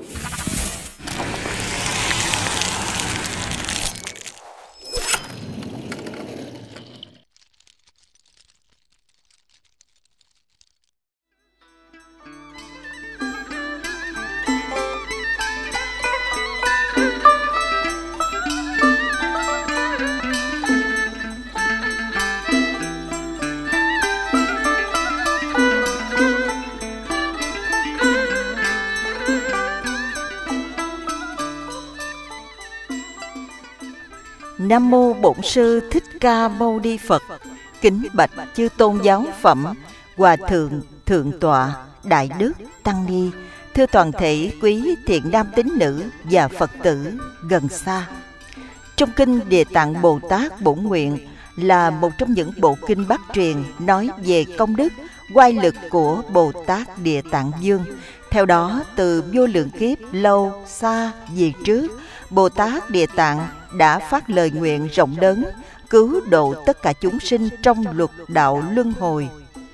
Nam mô Bổn Sư Thích Ca Mâu Ni Phật. Kính bạch chư tôn giáo phẩm, hòa thượng, thượng tọa, đại đức, tăng ni, thưa toàn thể quý thiện nam tín nữ và Phật tử gần xa. Trong kinh Địa Tạng Bồ Tát Bổn Nguyện là một trong những bộ kinh Bắc truyền nói về công đức, oai lực của Bồ Tát Địa Tạng Vương. Theo đó, từ vô lượng kiếp lâu xa về trước, Bồ Tát Địa Tạng đã phát lời nguyện rộng lớn, cứu độ tất cả chúng sinh trong luật đạo luân hồi.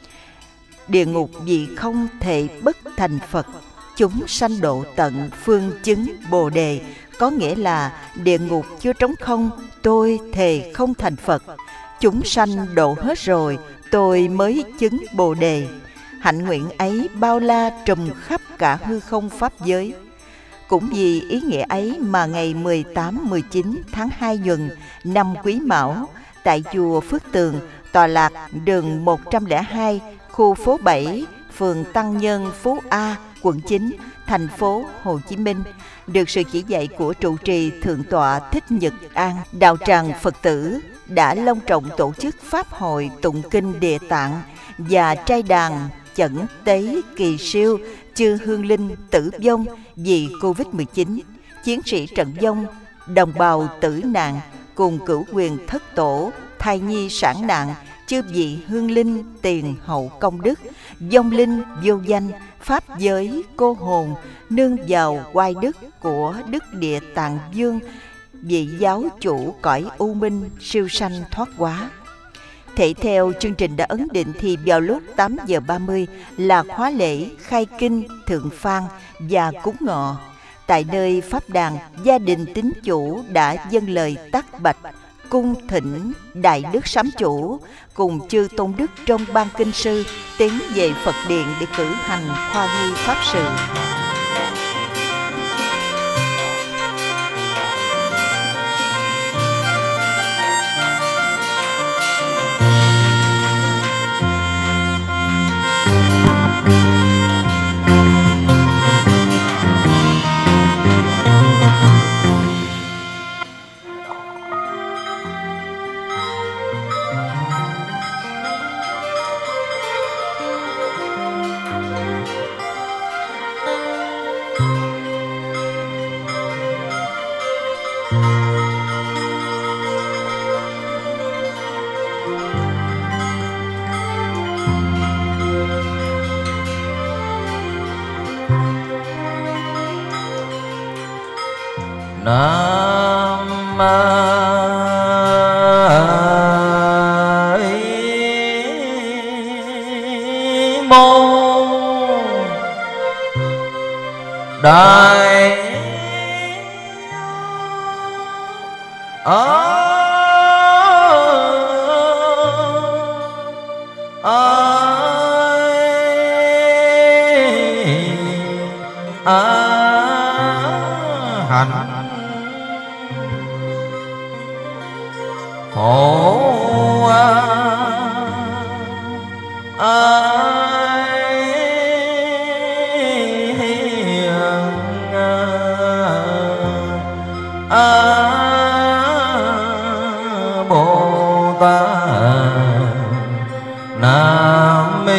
Địa ngục vì không thể bất thành Phật, chúng sanh độ tận phương chứng Bồ Đề, có nghĩa là địa ngục chưa trống không, tôi thề không thành Phật. Chúng sanh độ hết rồi, tôi mới chứng Bồ Đề. Hạnh nguyện ấy bao la trùm khắp cả hư không pháp giới. Cũng vì ý nghĩa ấy mà ngày 18-19 tháng 2 nhuận năm Quý Mão, tại chùa Phước Tường, tọa lạc đường 102, khu phố 7, phường Tăng Nhân, Phú A, quận 9, thành phố Hồ Chí Minh, được sự chỉ dạy của trụ trì Thượng tọa Thích Nhật An, đạo tràng Phật tử đã long trọng tổ chức pháp hội tụng kinh Địa Tạng và trai đàn chẩn tế kỳ siêu chư hương linh tử vong vì Covid-19, chiến sĩ trận vong, đồng bào tử nạn cùng cửu quyền thất tổ, thai nhi sản nạn, chư vị hương linh tiền hậu công đức, vong linh vô danh, pháp giới cô hồn, nương vào oai đức của Đức Địa Tạng Vương, vị giáo chủ cõi u minh siêu sanh thoát hóa. Thể theo chương trình đã ấn định thì vào lúc 8 giờ 30 là khóa lễ khai kinh thượng phan và cúng ngọ. Tại nơi pháp đàn, gia đình tín chủ đã dâng lời tác bạch cung thỉnh đại đức sám chủ cùng chư tôn đức trong ban kinh sư tiến về Phật điện để cử hành khoa nghi pháp sự. Nam mô Đại hạnh khổ Bồ Tát Nam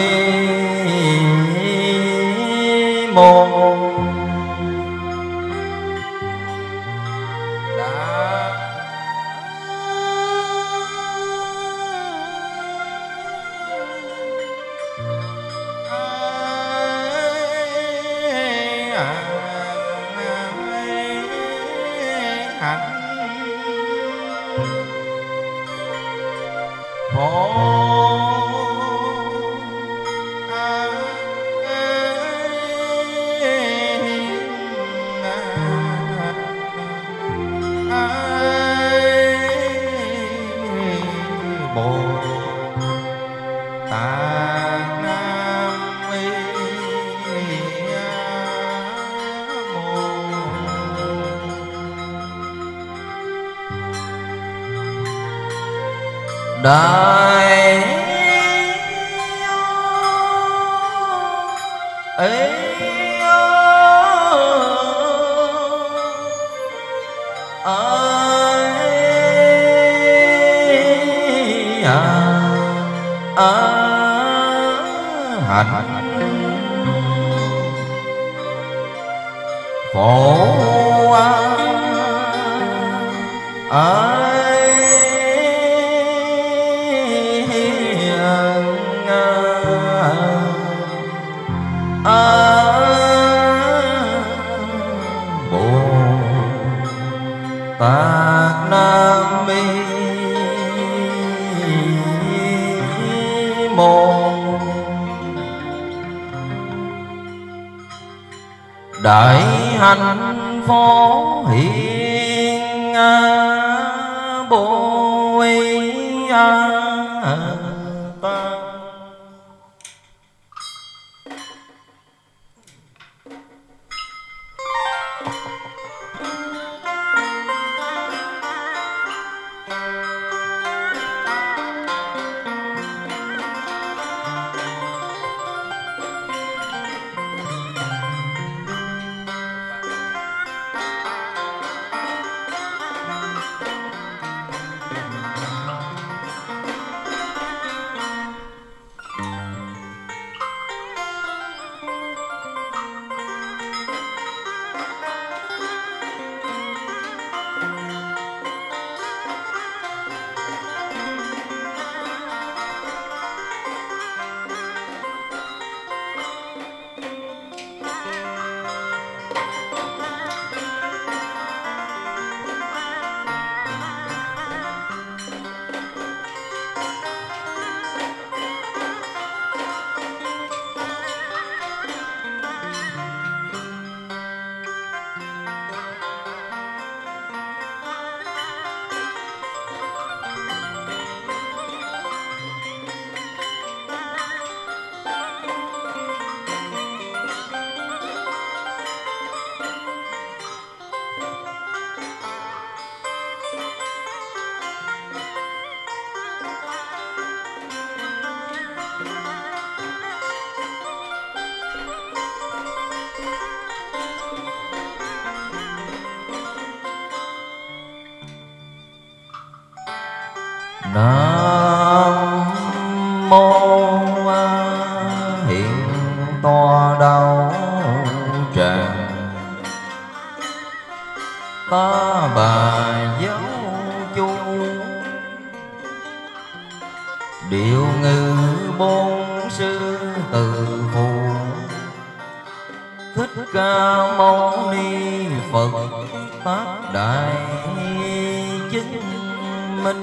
mô đại ấy hạnh phổ Tát Nam Mi Mô. Đại hạnh phổ hiền bồ tát. Nam mô Hiện Toa Đạo Tràng Ta Bà Giáo Chu Điệu ngữ bốn sư từ phụ Thích Ca Mâu Ni Phật Tác Đại Chứng Minh.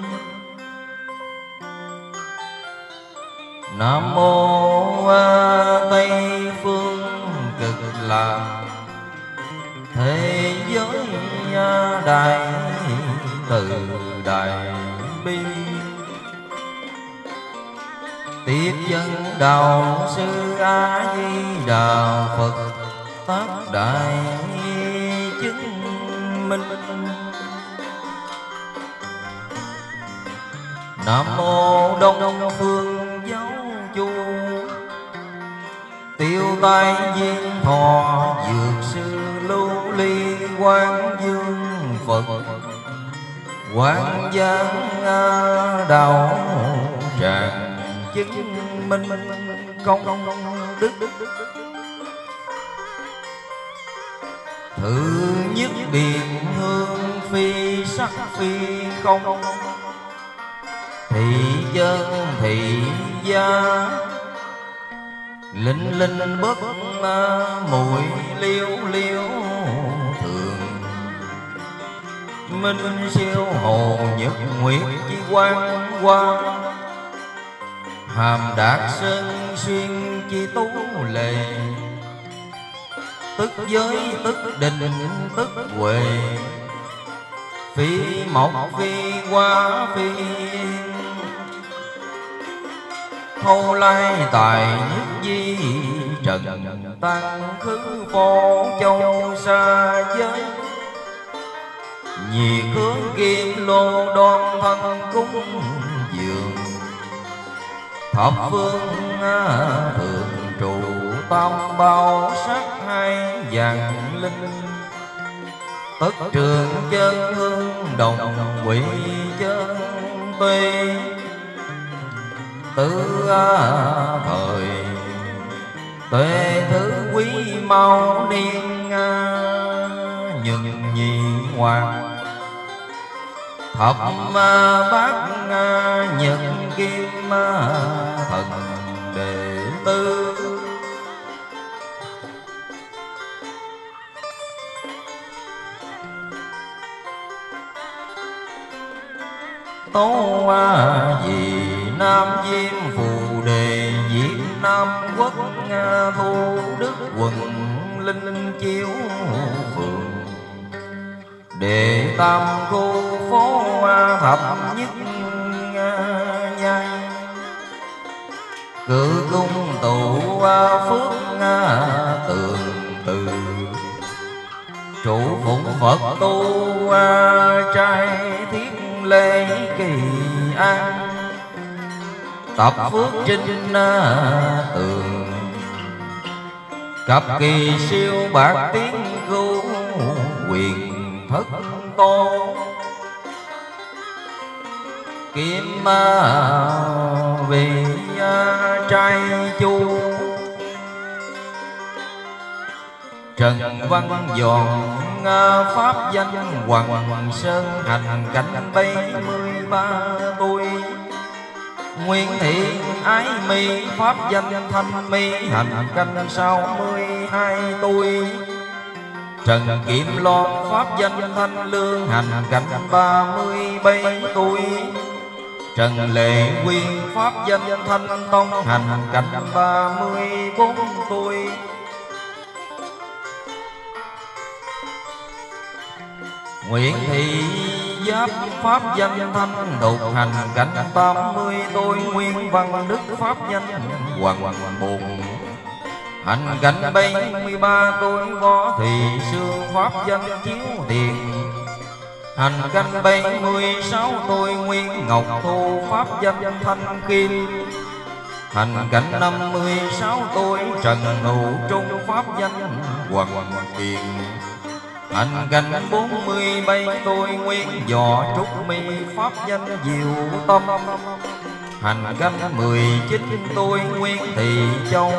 Nam mô Tây Phương Cực Lạc Thế giới đại từ đại bi Tiếp dân đạo sư A Di Đà Phật Tác Đại Chứng Minh. Nam mô Đông Phương Giáo Chu Tiêu tai viên thọ Dược sư Lưu Ly Quán Dương Phật Quán Giang Đạo Tràng Chứng Minh công đức. Thứ nhất biệt hương phi sắc phi không thị dân thị gia linh linh bất mùi liêu liêu thường minh siêu hồ nhật nguyệt chi quan hoa hàm đạt sơn xuyên chi tú lệ tức giới tức định tức huệ phi mộc phi hoa phi Hô Lai Tài Nhất Di Trần Tăng Khứ Phổ Châu Sa Giới Nhiệt hướng kim lô đoan thân cung thập phương thường trụ tam bao sát hai vạn linh. Tất trường chân hương đồng quỷ chân tuy. Tứ thời tuệ thứ quý mau niên nhưng nhi hoàng. Thập bát nhật kim thần đệ tư. Tố vì Nam Diêm Phù Đề Việt Nam Quốc Thu Đức Quận Linh Chiếu Phường. Đệ tam khu phố thập nhất nhai. Cử cung tụ phước tường từ. Trụ phụng Phật tu trai thiết lễ kỳ an. Tập phước trinh tường. Cặp kỳ siêu bạc tiếng cứu quyền thất tô. Kim vì trai chu. Trần Văn Giòn pháp danh Hoàng Sơn hành cảnh 73 tuổi. Nguyên Thị Ái My pháp danh Thanh My hành canh 62 tuổi. Trần Kim Loan pháp danh Thanh Lương hành cảnh 37 tuổi. Trần Lệ Quyên pháp danh Thanh Tông hành cảnh 34 tuổi. Nguyễn Thị Giáp pháp danh Thanh Đục hành cảnh 80 tuổi. Nguyên Văn Đức pháp danh Hoàng Bồn hành cảnh 73 tuổi. Võ Thị Sương pháp danh Chiếu Tiền hành cảnh 76 tuổi. Nguyên Ngọc Thu pháp danh Thanh Kim hành cảnh 56 tuổi. Trần Hữu Trung pháp danh Hoàng Kiền hành cảnh 47 tuổi. Nguyên Võ Trúc My pháp danh Diệu Tâm hành cảnh 19 tuổi. Nguyên Thị Châu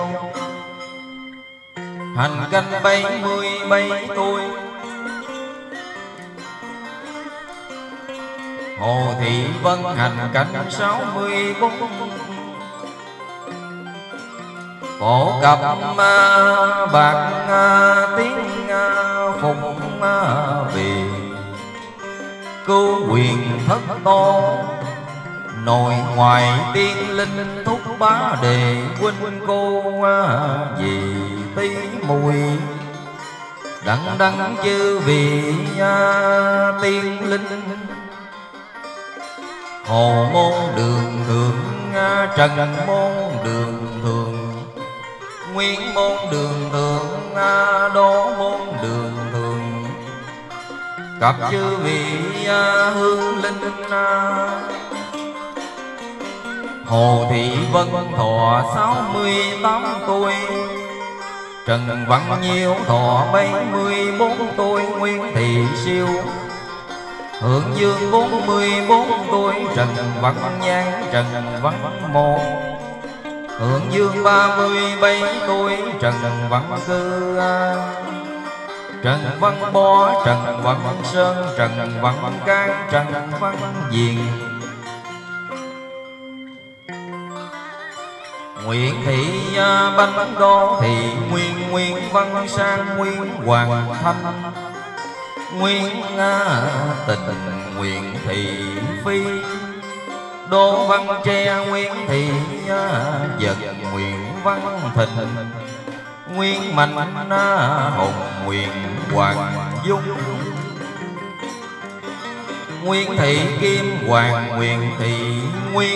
hành cảnh 77 tuổi. Hồ Thị Vân hành cảnh 64. Phổ Cập bạc tiếng phụng vì. Cứu quyền thất tô. Nội ngoại tiên linh thúc bá đề. Huynh cô vì tí mùi. Đặng đăng chư vị tiên linh. Hồ Môn Đường Thượng Trần Môn Đường Thượng. Nguyên Môn Đường Thượng Đỗ Môn Đường Thượng. Cặp chư vị hương linh. Hồ Thị Vân thọ 68 tuổi. Trần Văn Nhiêu thọ 74 tuổi. Nguyên Thị Siêu Hưởng Dương 44 tuổi. Trần Văn Nhan Trần Văn Mộ Hưởng Dương 37 tuổi. Trần Văn Cư Trần Văn Bó Trần Văn Sơn Trần Văn Can Trần Văn Diền. Nguyễn Thị Bánh Đô Thị Nguyên Nguyên Văn Sang Nguyên Hoàng Thanh Nguyên Tình Nguyễn Thị Phi Đỗ Văn Tre Nguyên Thị Vật Nguyễn Văn Thịnh Nguyên Mạnh Hồng Nguyễn Hoàng Dung Nguyên Thị Kim Hoàng Nguyễn Thị Nguyên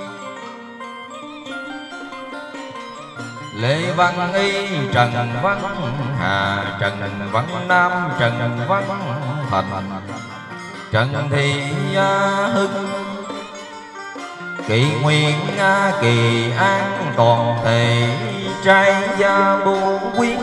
Lê Văn Y Trần Văn Hà Trần Văn Nam Trần Văn Thành Trần Thị Hưng Kỵ nguyện kỳ an toàn thể trai gia bố quyến.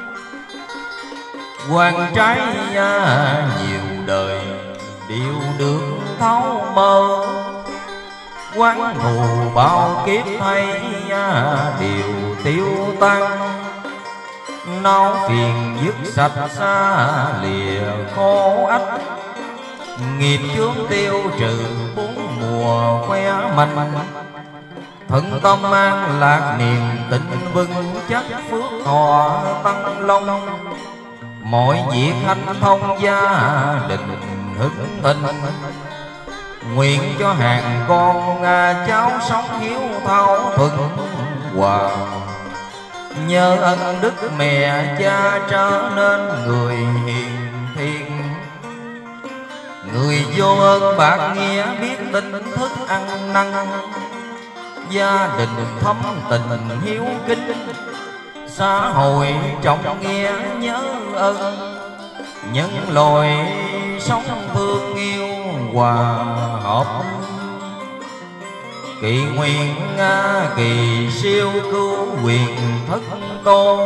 Quan trái nhiều đời đều được thấu mơ. Quán thù bao kiếp hay đều tiêu tan. Náo phiền dứt sạch xa lìa khổ ách. Nghiệp chướng tiêu trừ bốn mùa khoe mạnh. Thân tâm an lạc niềm tin vững chắc phước thọ tăng long. Mọi việc hanh thông gia đình hưng thịnh. Nguyện cho hàng con cháu sống hiếu thảo thuận hòa. Nhờ ân đức mẹ cha trở nên người hiền thiện. Người vô ơn bạc nghĩa biết tình thức ăn năn. Gia đình thấm tình hiếu kính. Xã hội trọng nghĩa nhớ ơn. Nhân loài sống thương yêu hòa hợp. Kỵ nguyện kỳ siêu cứu quyền thất tôn.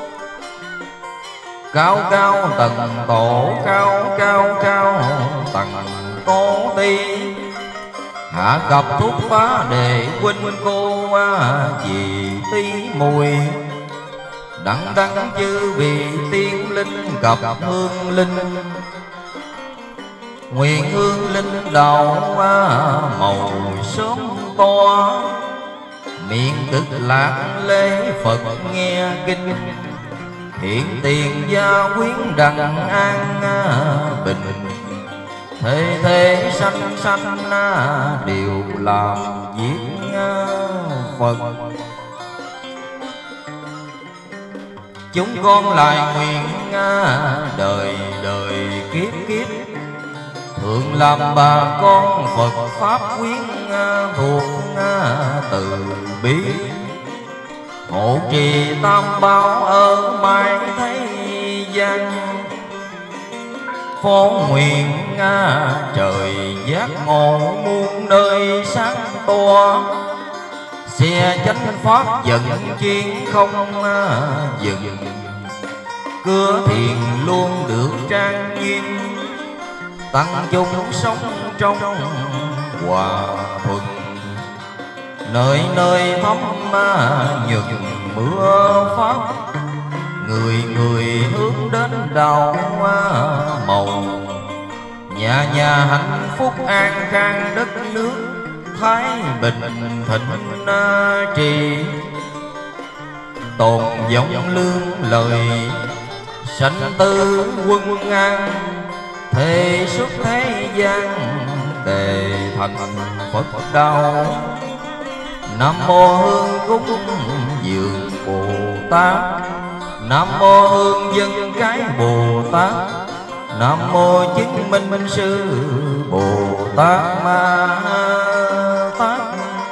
Cao cao tầng tổ cao cao cao tầng tổ ti. Hạ cập thúc phá đề huynh cô vì tí mùi. Đặng đăng chư vị tiên linh cập hương linh. Nguyện hương linh đạo màu sớm to. Miệng cực lạc lễ Phật nghe kinh. Hiện tiền gia quyến đặng an bình. Thế thế sanh sanh đều làm việc Phật. Chúng con lại nguyện đời đời kiếp kiếp. Thường làm bà con Phật Pháp quyến thuộc từ bi. Hộ trì tam bảo ở mãi thế gian. Phó nguyện trời giác ngộ muôn nơi sáng tỏ. Xe chánh pháp dẫn chiến không dừng. Cửa thiền luôn được trang nghiêm. Tăng chúng sống trong hòa thuận. Nơi nơi thấm nhường mưa pháp. Người người hướng đến đạo màu. Nhà nhà hạnh phúc an khang đất nước. Thái bình thịnh trì. Tồn vọng lương lời. Sanh tư quân an. Thế xuất thế gian tề thành Phật đạo. Nam mô hương cúng dường Bồ Tát. Nam mô hương dân cái Bồ Tát. Nam mô chứng minh sư Bồ Tát Ma Tát.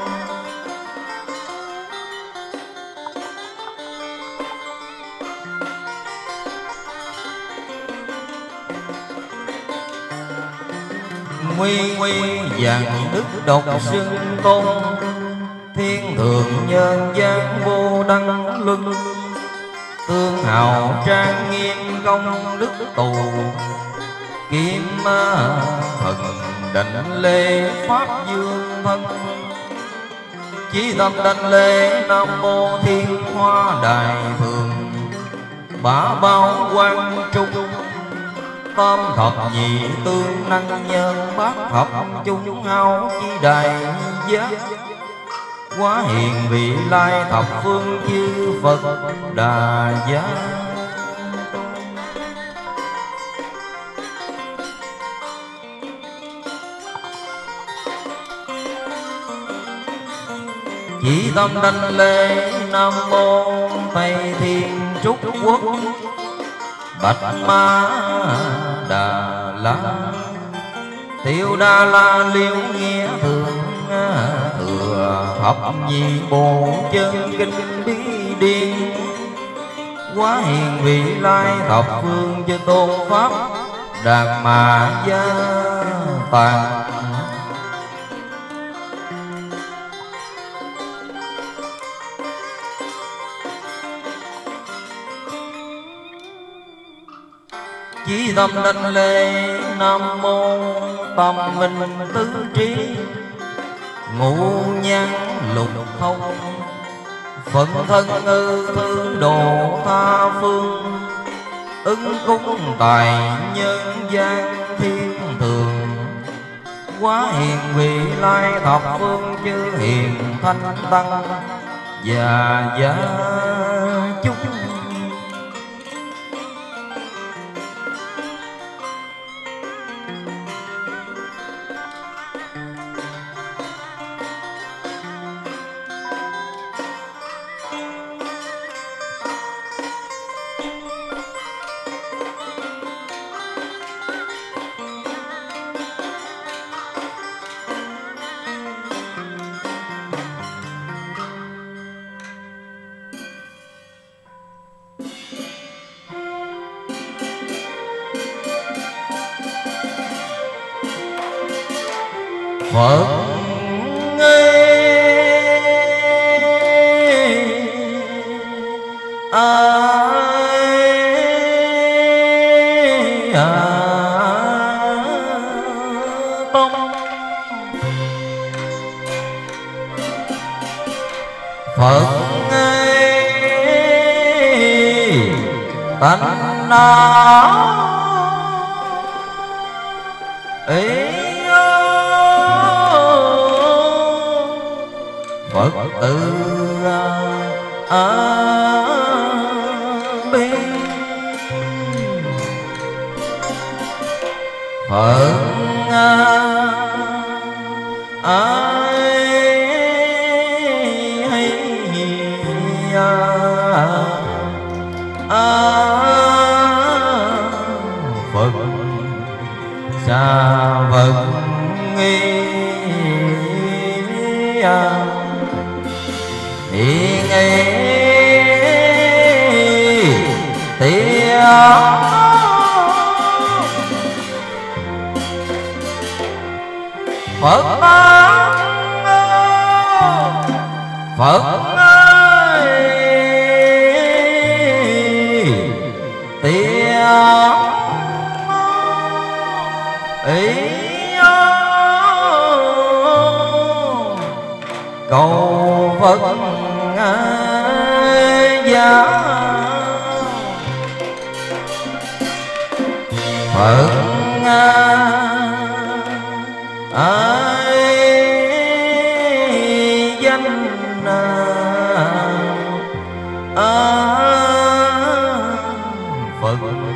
Nguy nguy vàng đức độc xưng tôn. Thiên thượng nhân gian vô đăng luân. Tương hào trang nghiêm công đức tù. Kim thần đảnh lễ pháp dương thân. Chí tâm đảnh lễ nam mô thiên hoa đại thường. Bá bao quan trung. Tam thập nhị tương năng nhân. Bát thập chung hao chi đại giác. Quá hiền vị lai thập phương chư Phật Đà Giá. Chỉ tâm đảnh lễ nam mô Tây Thiên Trúc Quốc. Bạch Ma Đà La. Tiêu Đà La Liễu Nghĩa Thường. Thừa thập nhị bộ chân kinh bí điển. Quá hiền vị lai thập phương chư tôn pháp. Đạt Ma Gia Tạng. chí tâm đảnh lễ nam mô tâm minh tứ trí ngũ nhan lục thông phận thân ngư thư độ tha phương ứng cúng tài nhân gian thiên thường quá hiền vị lai thập phương chư hiền thanh tăng và gia chúng Phật tông Phật tánh ấy Phật tự bi Phật Phật xa Phật nghi hiện nghi tiếng Phật Phật ơi tiếng ý cầu Phật gia Phật danh Phật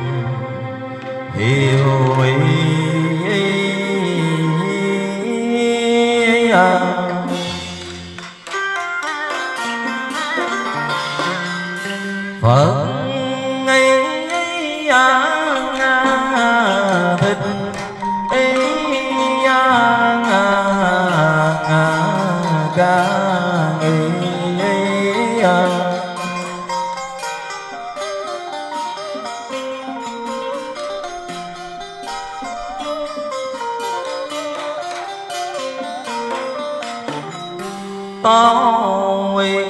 hiểu ý Phật ngây thích ý ca tao uy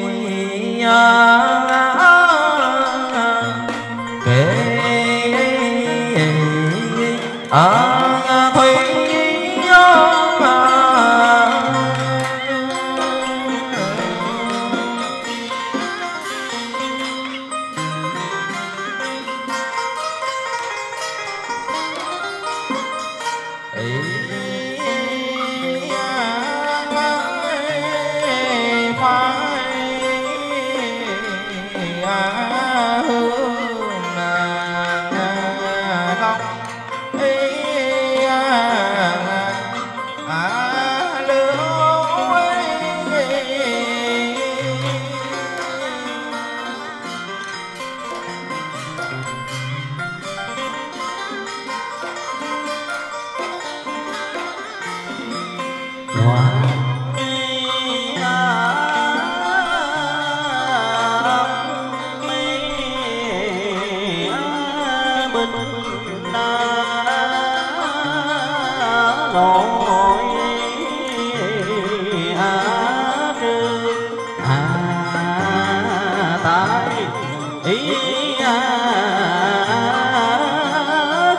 thủy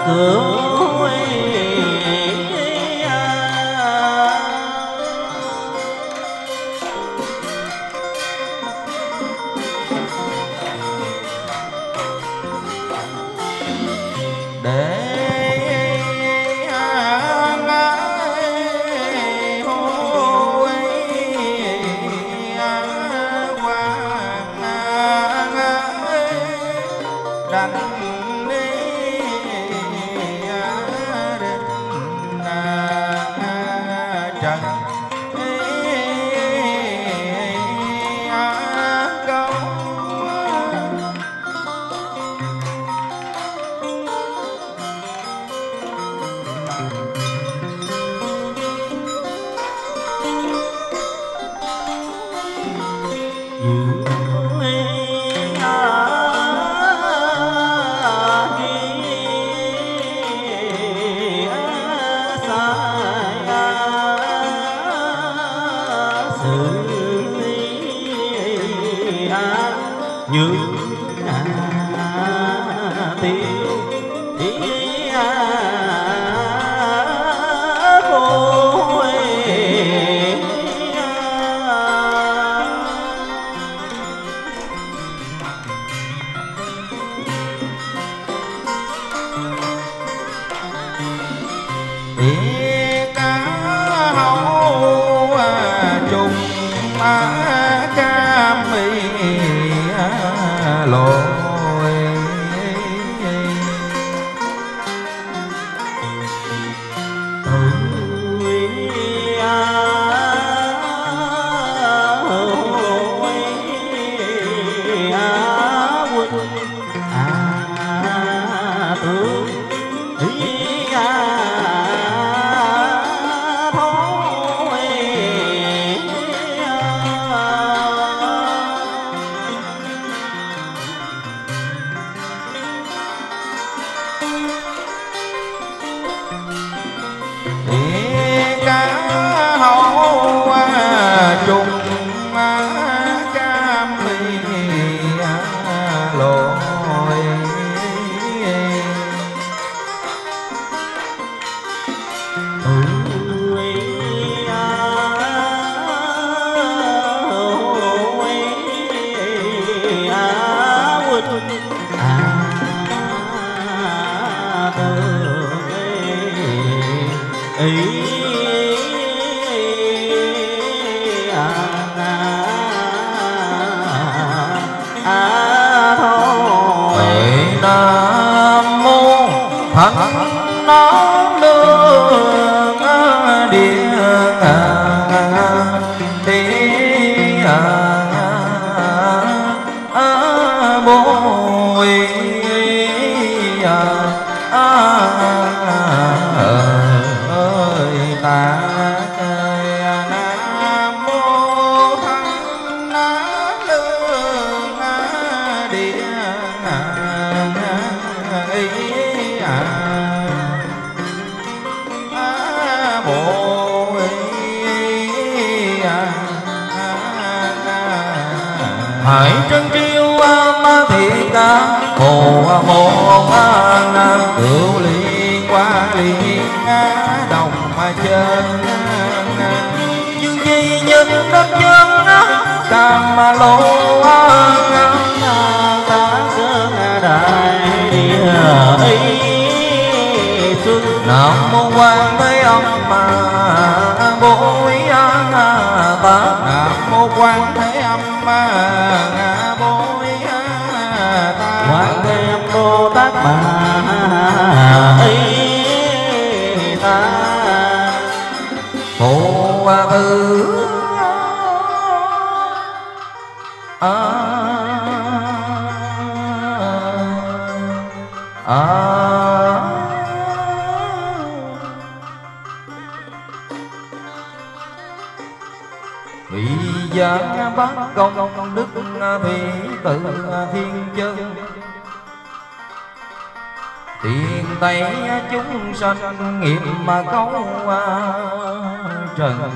cửa hải trân triêu ma thiện ca hồ môn cửu liên qua liên đồng chân dương di nhân đất chân cam lô ta sơn đại địa xuân nam mô quan thế âm bố ý ta nam mô quan thế âm bố ý ta quan thế âm bồ tát bà ý ta phổ tư vị giác bác công đức thị tự thiên chân tiền tây chúng sanh nghiệp mà câu trần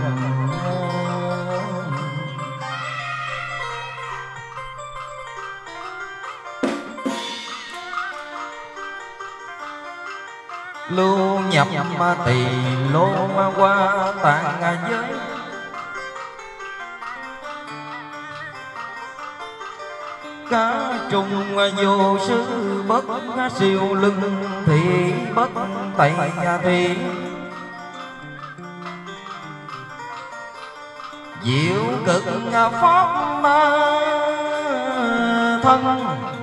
lưu nhập tỳ lô qua tạng giới. Cá trùng vô sư bất siêu lưng thị bất tẩy thị. Diệu cực pháp thân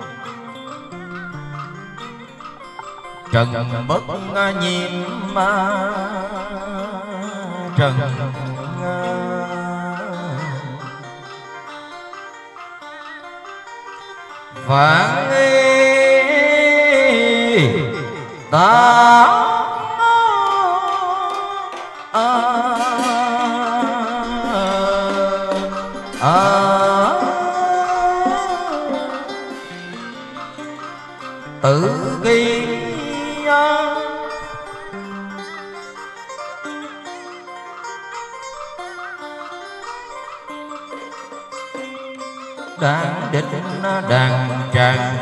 trần bất nhiễm trần. Vạn ta tự kỳ đàn đích đàn tràng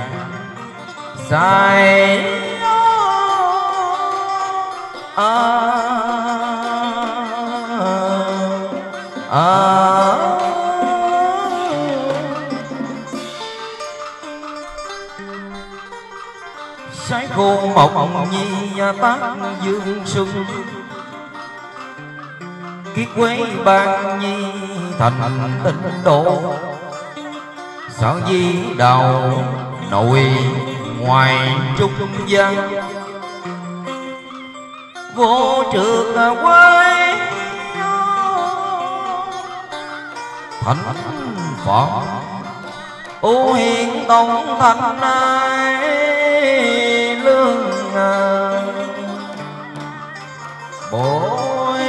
sai sái khô mộng nhi tác dương xuân. Kiết quế ban nhi thành tịnh độ. Sở di đầu nội ngoài trung gian. Vô trượt quay thánh phật. Ô hiền tông thành lương bội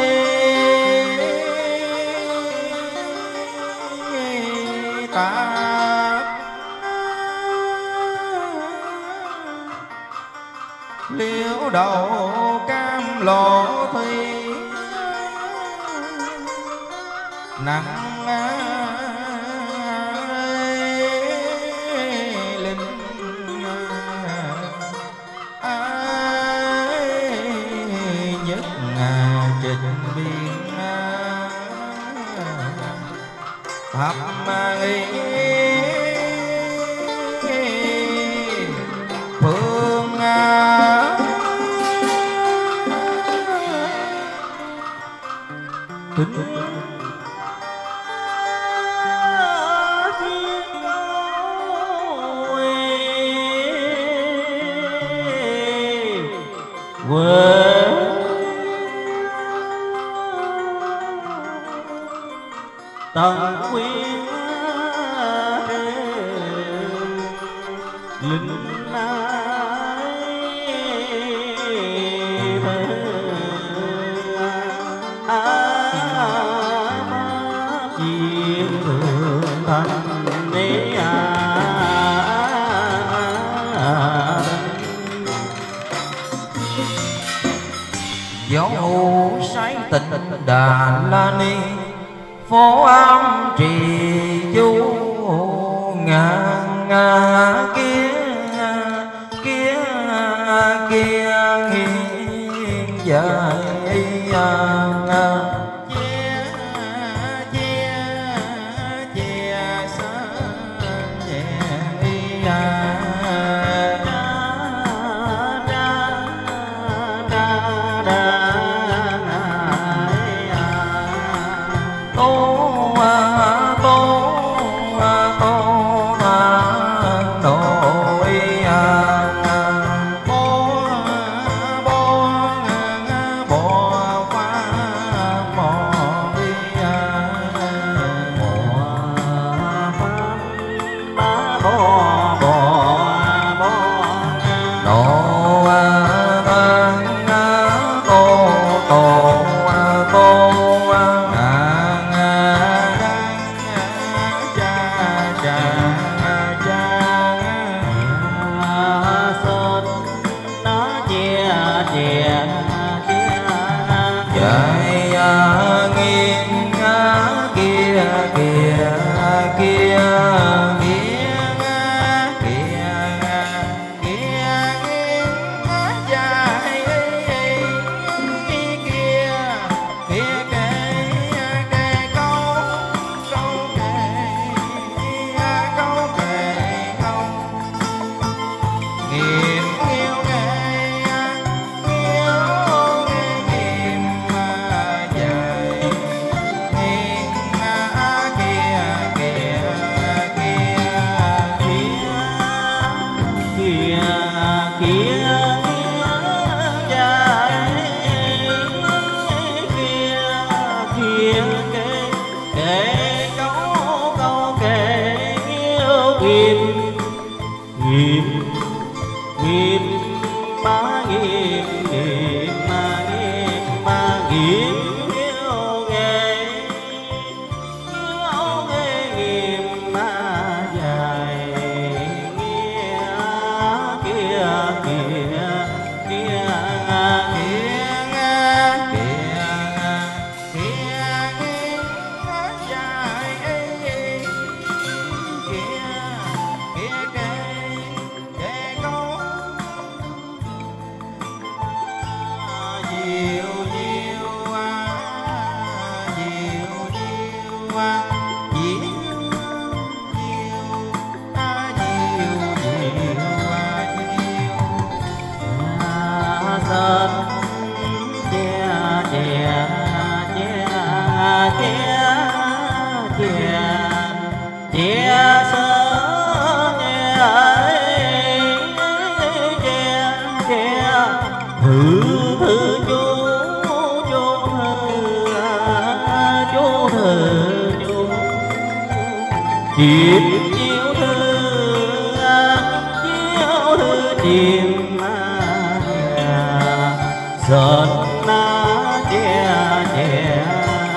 tát. Liễu đầu cam lộ thủy nặng linh nhất trình biên thập phương tính quê tận quyến linh dấu sái tịnh Đà La Ni. Phổ Am trì chú ngàn kia hiền dài ma nghiêm nghiêm ma nghiêm ma nghiêm yêu nghe nghiêm ma dài nghe kia kia kia chiều chiều thư chim giận na che che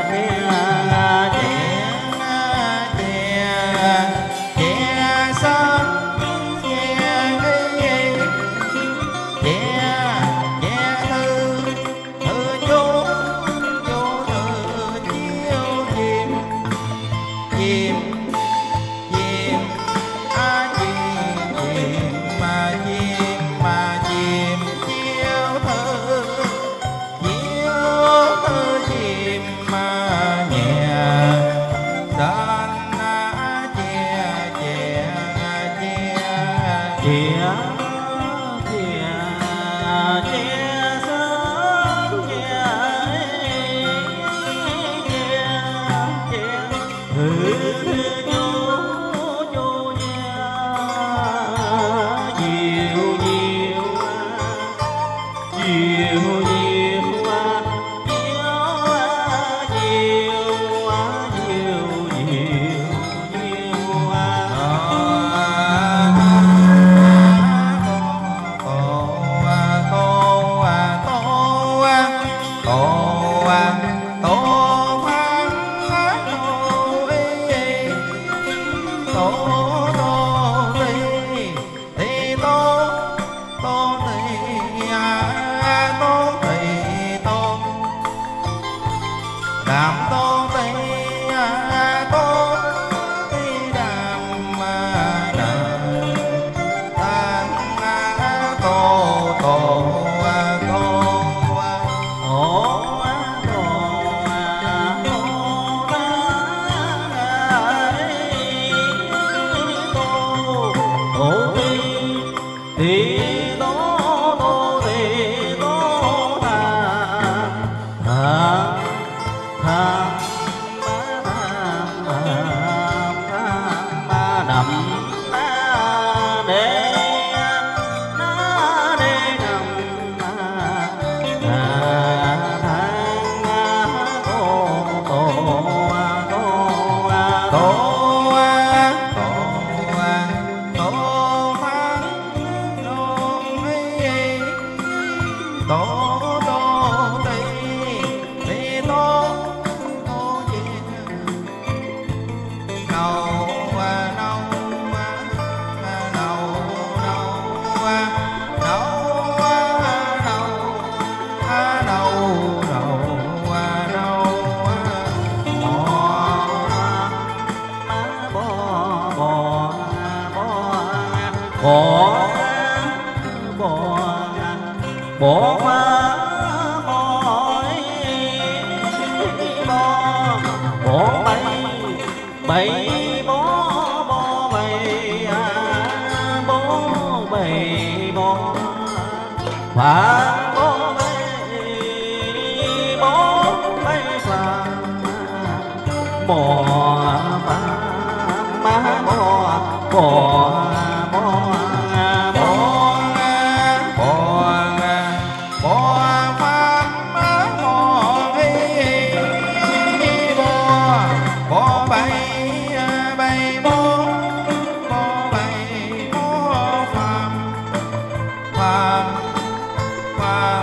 bỏ bảy bó bảy bó bảy bó phàm bó bảy phàm bò phàm má bò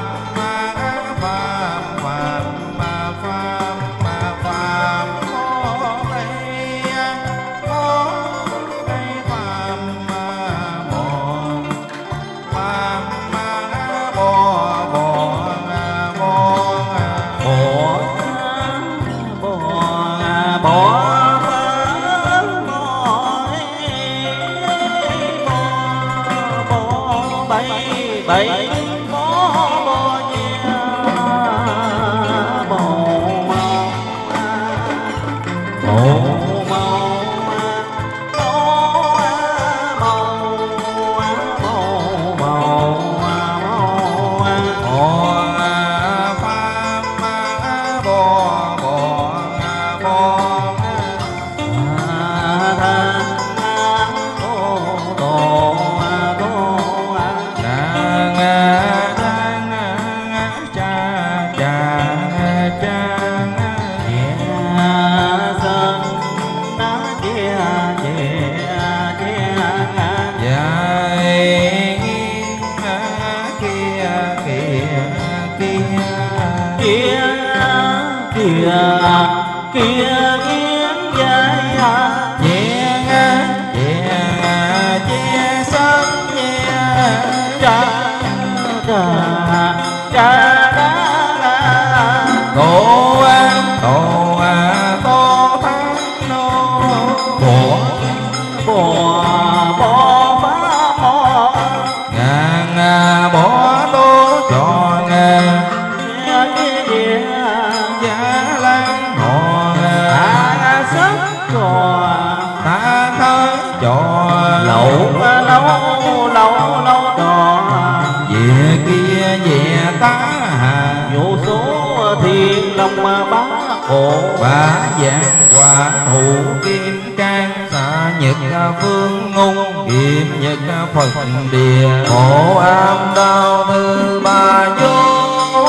Bá giang quả thủ kim cang xạ nhật phương ngôn kim nhật Phật địa hộ am đao thư ba vô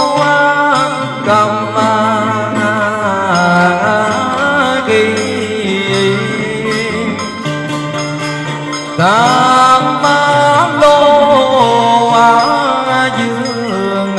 cầm kỳ cầm lô dương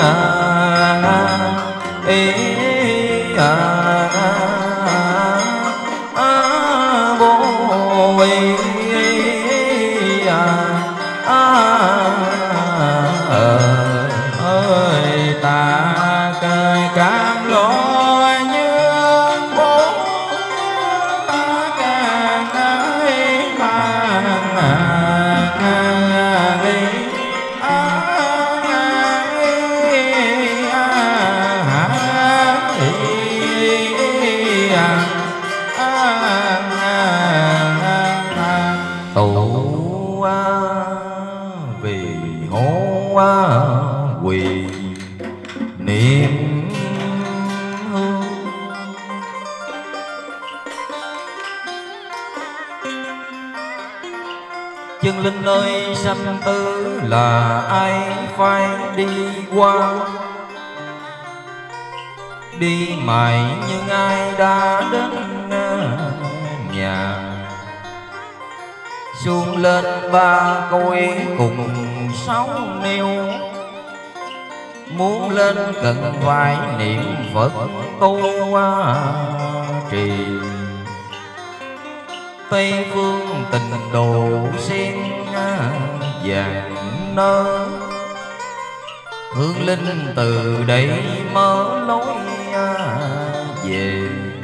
chân linh nơi sanh tử là ai phải đi qua, đi mãi nhưng ai đã đến nhà. Xuống lên ba cõi cùng sáu nẻo, muốn lên cần phải niệm Phật tu trì. Tây phương tình đồ sen vàng nơ, hương linh từ đây mở lối về.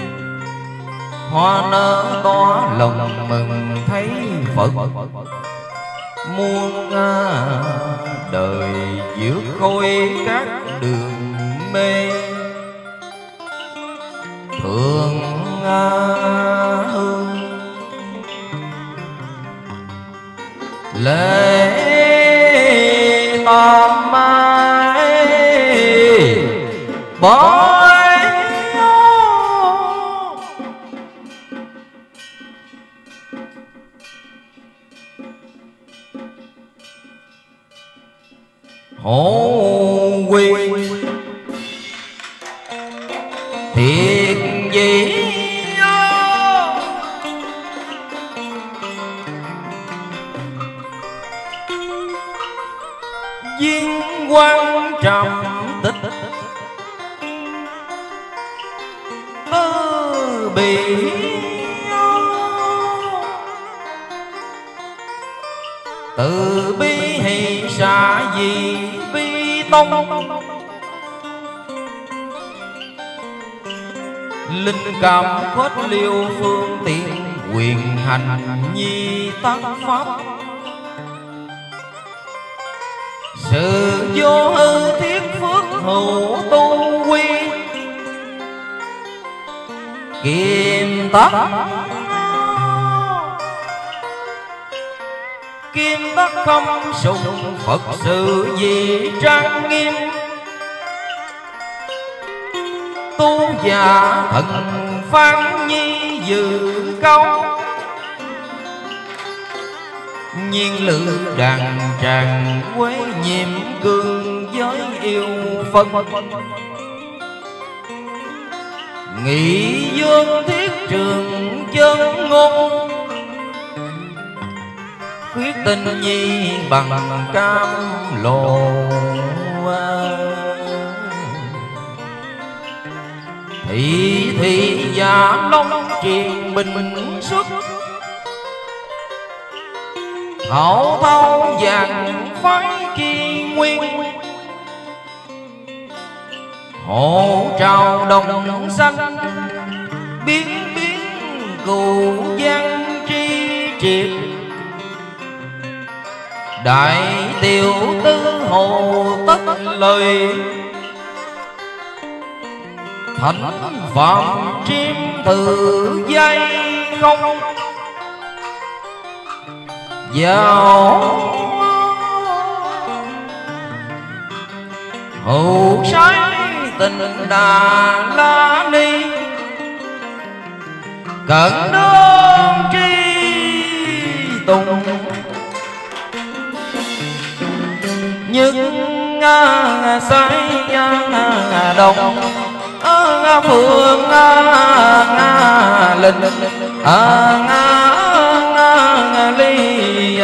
Hoa nở tỏ lòng mừng thấy Phật, muôn đời vượt khôi các đường mê. Thường hương lễ tam mai bói hộ quy thiệt gì duyên quan trầm tích tư bị từ bi hỷ xả dị vi tông linh cảm khuất liêu phương tiện quyền hành nhi tác pháp sự vô hư thiết phước hữu tu quy kim tắc không sùng Phật sự gì trang nghiêm tu giả thần phan nhi dự câu nhiên lự đàn tràng quế nhiệm cương giới yêu phân nghị dương thiết trường chân ngôn khuyết tình nhi bằng cam lộ thị giả long truyền bình xuất hậu thâu vàng phái kỳ nguyên hộ trào đồng xanh biến cụ văn tri triệt đại tiểu tư hồ tất lời thánh phạm chim từ dây không vào hữu trái tình đà la ni cận đơn tri tùng nhưng say đồng phương linh ly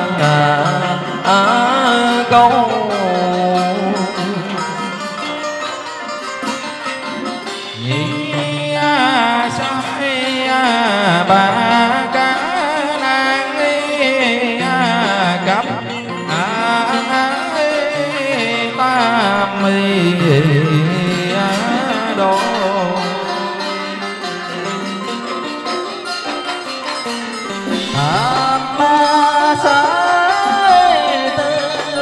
câu nhị say ba cá nàng ly cặp tam mi đô tham ma sai tư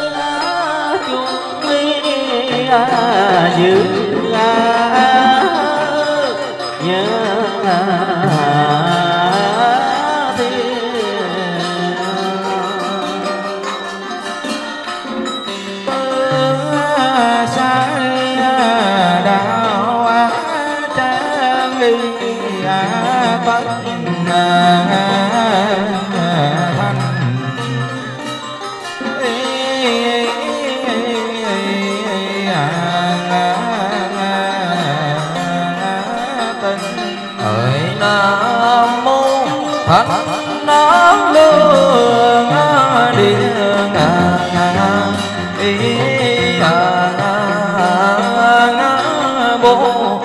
chung mi dự nhớ Thánh Nam Lương Điện Bố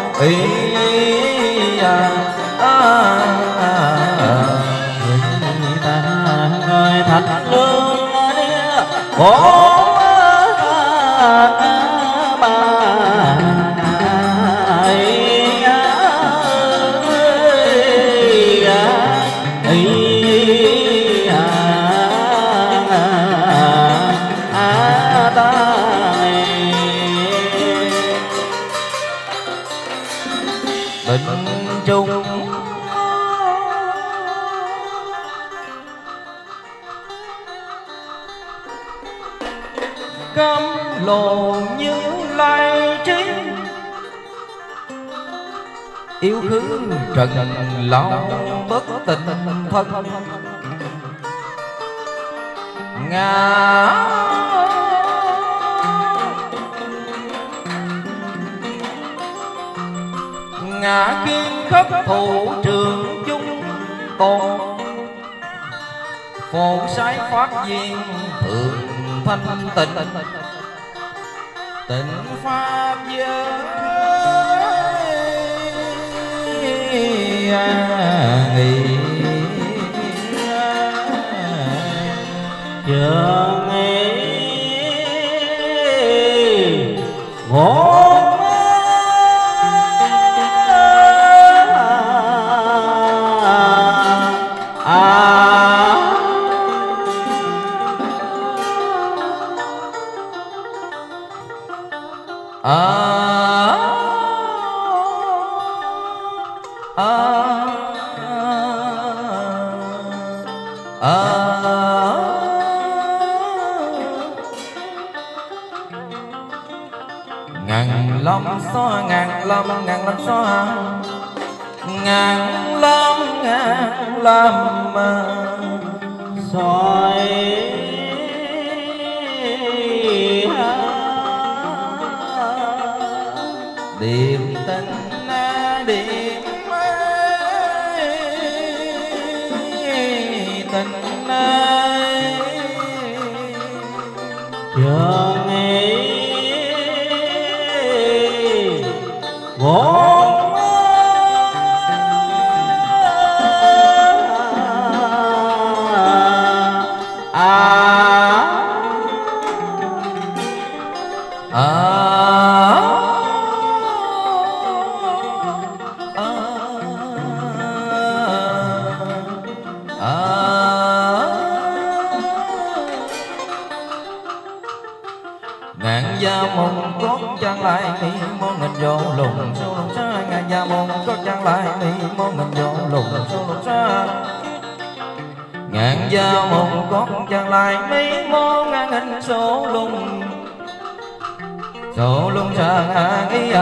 Thánh Lương Điện Bố bình trung cam lộ như lai trí yêu khứ trần lão bất tình thân ngã kiên khắp thủ trường chung tôn phổ sái phát viên thượng thanh tịnh tịnh pháp giới nghị trường nghĩ ngộ ngàn lâm xóa ngàn lâm xóa ngàn lâm soi điềm tinh điềm tình trường nghĩ ngộ ngàn gia môn cốt trang lại mi môn nghìn vô lùng sâu lùng xa ngàn gia môn cốt trang lại mi môn nghìn vô lùng sâu lùng xa ngàn gia môn cốt trang lại mi môn ngàn nghìn số lùng xa ngàn ý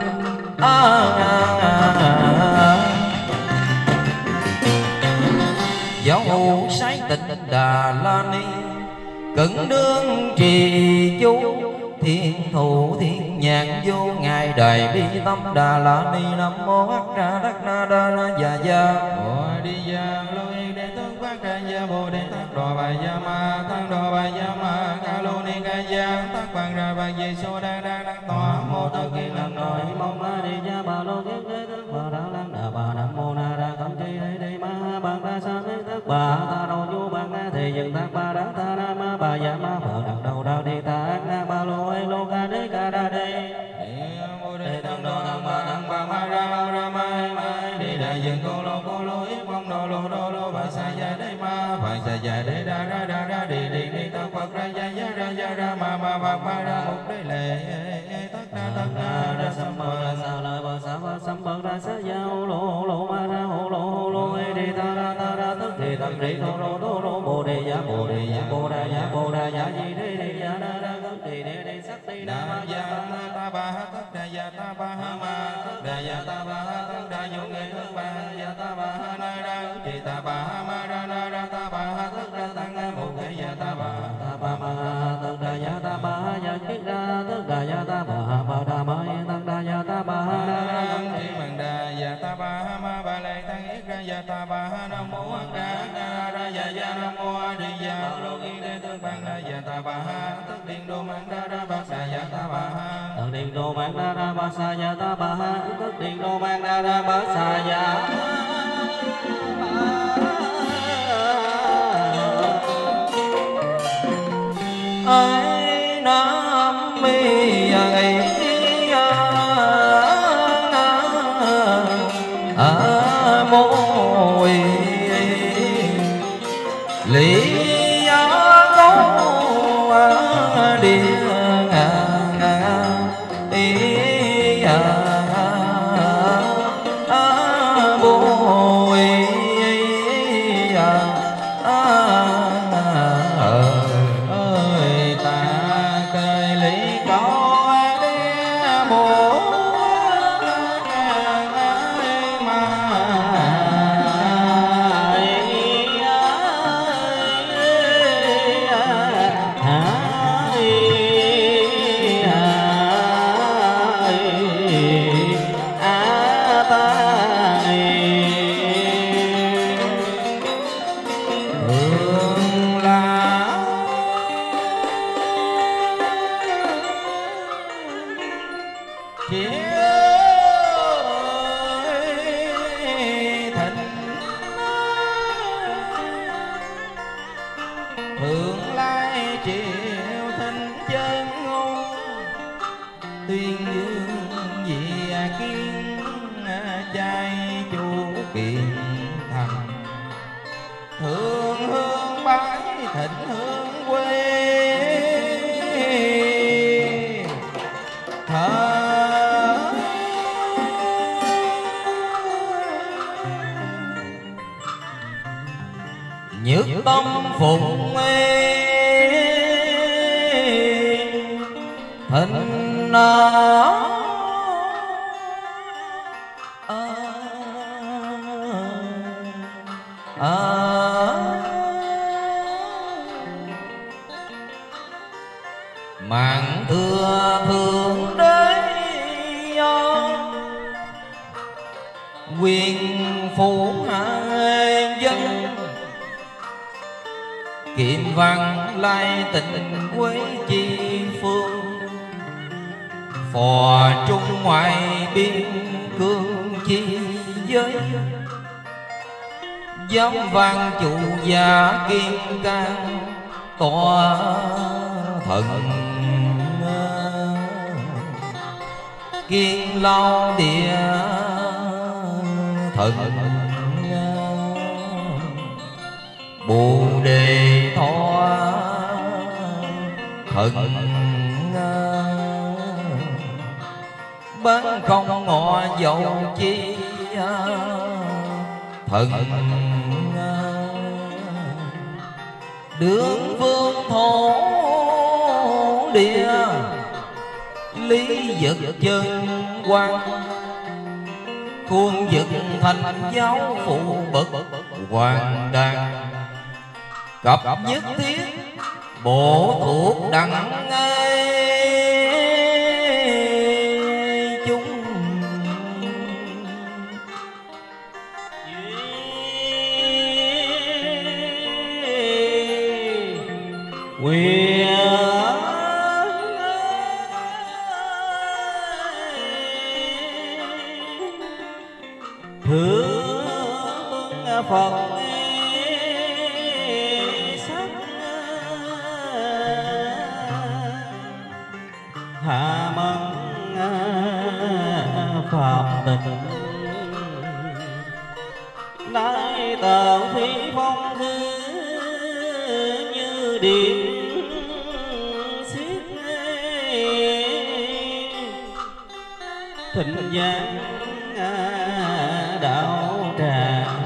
dấu sái tịnh Đà La Ni cẩn đương trì chú thiên thủ thiên nhãn vô ngài đại bi tâm Đà La Ni nam mô Ác Ra Đắc Na Đa Na Già Gia Bồ Đi Gia Lô Yên Đệ Tướng Phát Ra Gia Bồ Đề Tát Đồ Bà Gia Ma Thang Đồ Bà Gia Ma Ca Lô Ni Ca Gia Tát Bằng Ra Bà Di Sô Đa Đa Đắc Tòa Mô Tơ Kiên Lần Nội Mong Ma Đi Gia Bà Lô Kiết Thế Thức Bà Đạo Lăng Đà Bà Nam Mô Na Đa Cẩm Chi Thế Đi Ma Bằng Ra Sa Thế Thức Bà Ta Đồ Nhu Bằng Nga Thì Dừng Tát Bà Đắc Ta Na Ma Bà Gia Ma Phở Đặng Đầu Đào Đi Ta Ác Na Bà Lô Ê Lô Ca Đế Ca Đa Đế Mô Đề Tăng Đô Tăng Bà Tăng Bà Ma Ra Mai Mai Đi Đại Dừng Cô Lô Yết Mong Đô Lô Bà Sa Gia Đế Ma Phạn Sa Gia Đế Đa Ra Đi Tăng Phật Ra Gia Ra Ma Phật Ma Ra Mục Đế Lệ Tất Na Ra Sam Bờ Sa Lợi Bờ Sa Bờ Sam Bờ Ra Sa Gia Hô Lô Ma Ra Hô Lô Ê Đi Ta Ra Tức Thì Tâm Rỉ Đô Lô Bồ Đề Gia Bồ Đà Gia Di Đế Đi Gia Đa Đa Cấn Trì Đế Đi Sắc Ti Đa Ma Gia Ma Ta Ba Ha Tất Đà Gia Ta Ba Ha Ma Tất Đà Gia Ta Ba Ha Tất Đà Vô Nghệ Tất Ba Ha Gia Ta Ba Ha Na Đa Trì Ta Ba Ha Ma Ra Ta Ba Ha Tất Đà Tăng Nga Mục Thể Gia Ta Ba Ma Tất Đà Gia Ta Ba Ha Gia Kiết Ra Tất Đà Gia Ta Ba Ha Ba Đà Ma Tất Đà Gia Ta Ba Ha Na Đa Thị Bằng Đà Gia Ta Ba Ha Ma Ba Lệ Tăng Yết Ra Gia Ta Ba Ha Nam Mô Ác Ra Gia Gia Nam Mô A Di Gia Lô Yên Đế Tướng Bằng Đà Gia Ta Ba Ha Tất Điện Đô Mạng Đa Bát Sa Gia Ta Ba Ha Tất Điện Đô Mạng Đa Bát Sa Gia Ta Ba Ha Tất Điện Đô Mạng Đa Bát Sa Gia ai nam mi ai mô lý đi ta chiếu thịnh thượng lai triệu thịnh chân ngôn tuyên dương vị kiến trai chủ kiện thành thượng hương bái thịnh hương quê nhất tâm phụng thịnh mạng thừa thượng đế quyền phủ hạ dân kiệm văn lai tịnh quế chi phương phò trung ngoại biên cương chi giới giám văn chủ gia kiên can tòa thần kiên lao địa thần bồ đề thoa thần bán không ngọ dầu chi thần đường vương thổ địa lý vật chân quan khuôn vật thành giáo phụ bậc hoàng đàn cập nhất thiết bộ thuộc đặng chúng quyền thượng Phật sắc hạ mân pháp tịnh đại tờ phi phong thư như điện xiết thịnh giang đạo tràng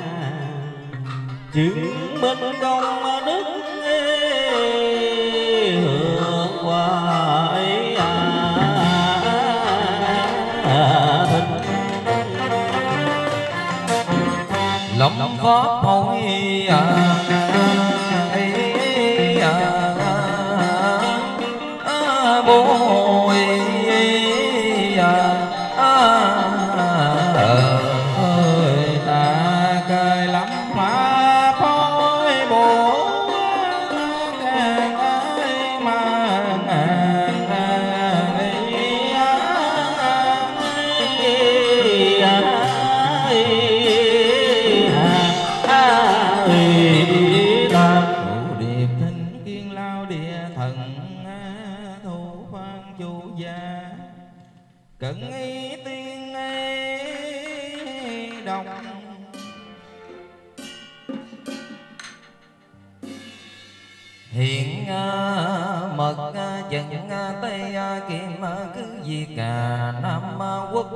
chứng minh công đức hưởng hoài thịnh lòng pháp hội bôi ta cười lắm mà thôi bố càng ai mà thủ điệp thinh kiên lao địa thần thủ phan chủ gia cận y tiên đồng hiện mật dẫn tây kim cứ gì cả Nam Quốc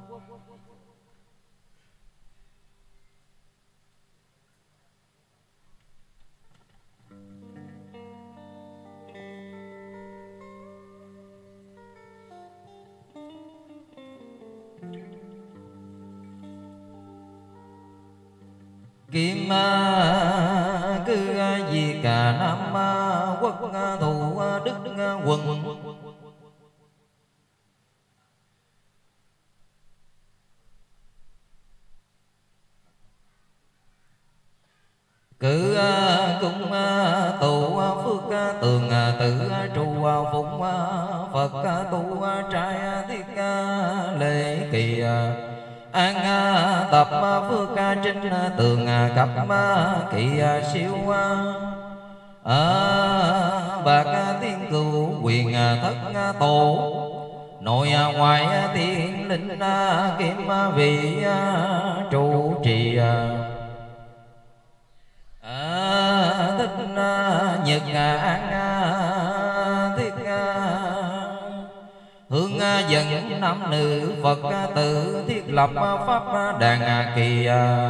kim cứ gì cả Nam Quốc thủ đức quần cử cung tụ phước tường tự trụ phụng Phật Phật tu trai thiết lễ kỳ an tập phước trinh tường cập kỳ siêu bạc tiên cửu quyền thất tổ nội ngoại tiên linh kim vị trụ trì thích nhật an thiết hướng dẫn nam nữ Phật tử thiết lập pháp đàn kỳ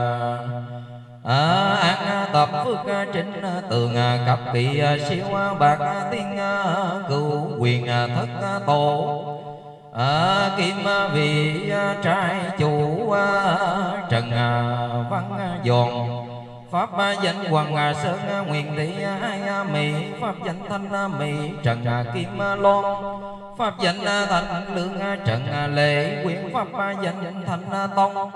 an tập phước trinh tường cập kỳ siêu bạc tiên cửu quyền thất tổ kim vị trai chủ trần văn giòn pháp danh hoàng sơn nguyện thị hai mỹ pháp danh thanh mỹ trần kim loan pháp danh thanh lương trần lệ quyển pháp danh thanh tông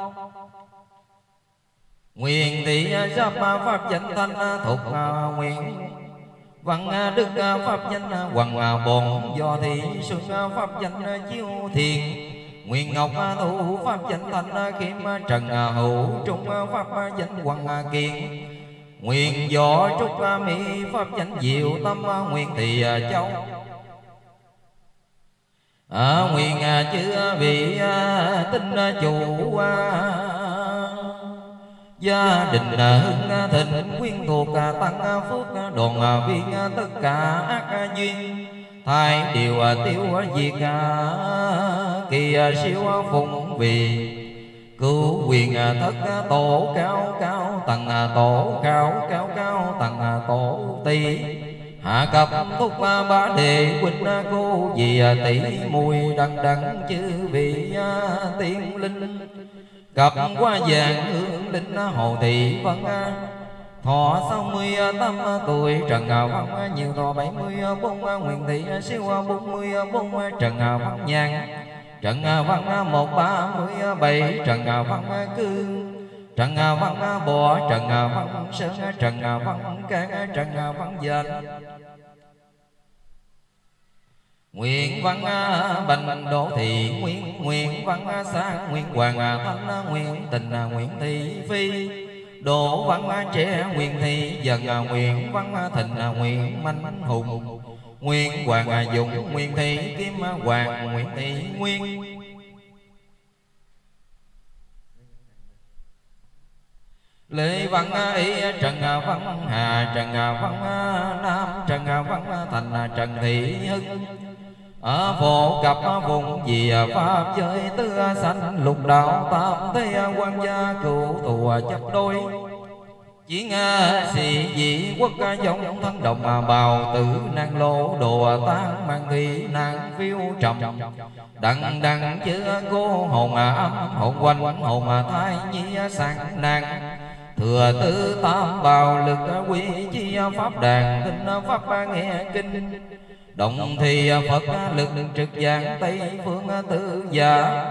nguyện thị giáp pháp danh thanh thuộc nguyện văn đức pháp danh hoàng bồn do thị xuân pháp danh chiêu thiền nguyện ngọc thủ pháp danh thanh kim trần hữu trung pháp danh hoàng kiền nguyện võ trúc mỹ pháp danh diệu tâm nguyện thị châu nguyện chư vị tinh chủ gia đình hưng thịnh quyên thuộc tăng phước đoàn viên tất cả ác duyên thay điều tiêu diệt kỳ siêu phụng vì cứu quyền thất tổ cao cao tầng tổ cao cao cao tầng tổ tỷ hạ cập thúc bá đề huynh cô vì tỷ mùi đằng đằng chư vị tiên linh cập qua vàng hương linh hồ thị vân thọ 68 tuổi trần văn nhiều thọ 74 nguyện thị siêu 44 trần văn nhàn trần văn 137 trần văn cư trần văn bò trần văn sơn trần văn can trần văn dền nguyện văn bành đỗ thị nguyện văn sang nguyện hoàng thanh nguyện tình nguyện thị phi đỗ văn trẻ nguyện thị dần nguyện văn thịnh nguyện manh hùng nguyện hoàng dụng nguyện thị kim hoàng nguyện thị nguyên lễ văn ý trần văn hà trần văn nam trần văn thành trần thị hưng ở phổ cập vùng vì pháp giới tứ sanh lục đạo tam thế quan gia cựu thù chấp đôi chiến sĩ dị quốc giống thân đồng bào tử năng lỗ đồ tan mang thị nàng phiêu trầm đặng đặng chứa cô hồn âm hồn quanh hồn thai nhi sang nàng thừa tư tam bào lực quý chi pháp đàn tinh pháp nghe kinh động thì Phật lực trực giảng Tây phương tứ giả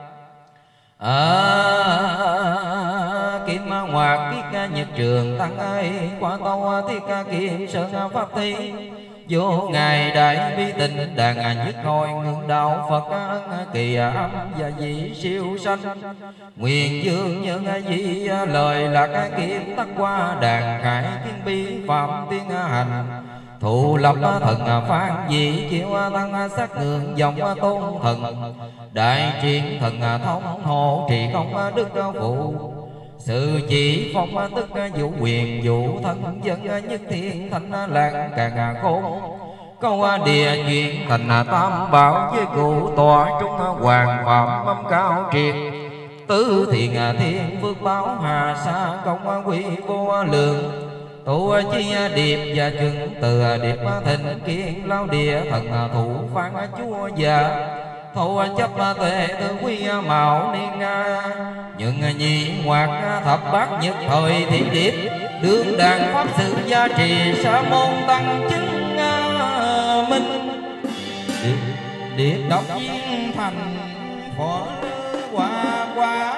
kim hoạt kiết nhật trường tăng ai qua tâu thiết kim sơn pháp thi vô ngài đại bi tình đàn nhất ngôi ngưỡng đạo Phật kỳ âm và dị siêu sanh nguyện dương nhân di lời lạc kiếp tắc qua đàn khải tiên bi phạm tiên hành thụ lập thần phan dị chịu tăng sát ngưỡng dòng tôn thần đại triện thần thống hộ trì công đức phụ sự chỉ phong tức vũ quyền vũ thân dân nhất thiên thành làng càng khôn câu địa chuyện thành tam bảo với cụ tọa trung hoàng phạm âm cao triệt tứ thiền thiên phước báo hà sa công quý vô lượng tụ chi điệp và chừng từ điệp thịnh kiên lao địa thần thủ phán chúa già thụ chấp tuệ tư quy mạo niên những nhị ngoạc thập bát nhật thời thị điệp đương đàn pháp sự gia trì sa môn tăng chứng minh điệp độc viên thành phó qua qua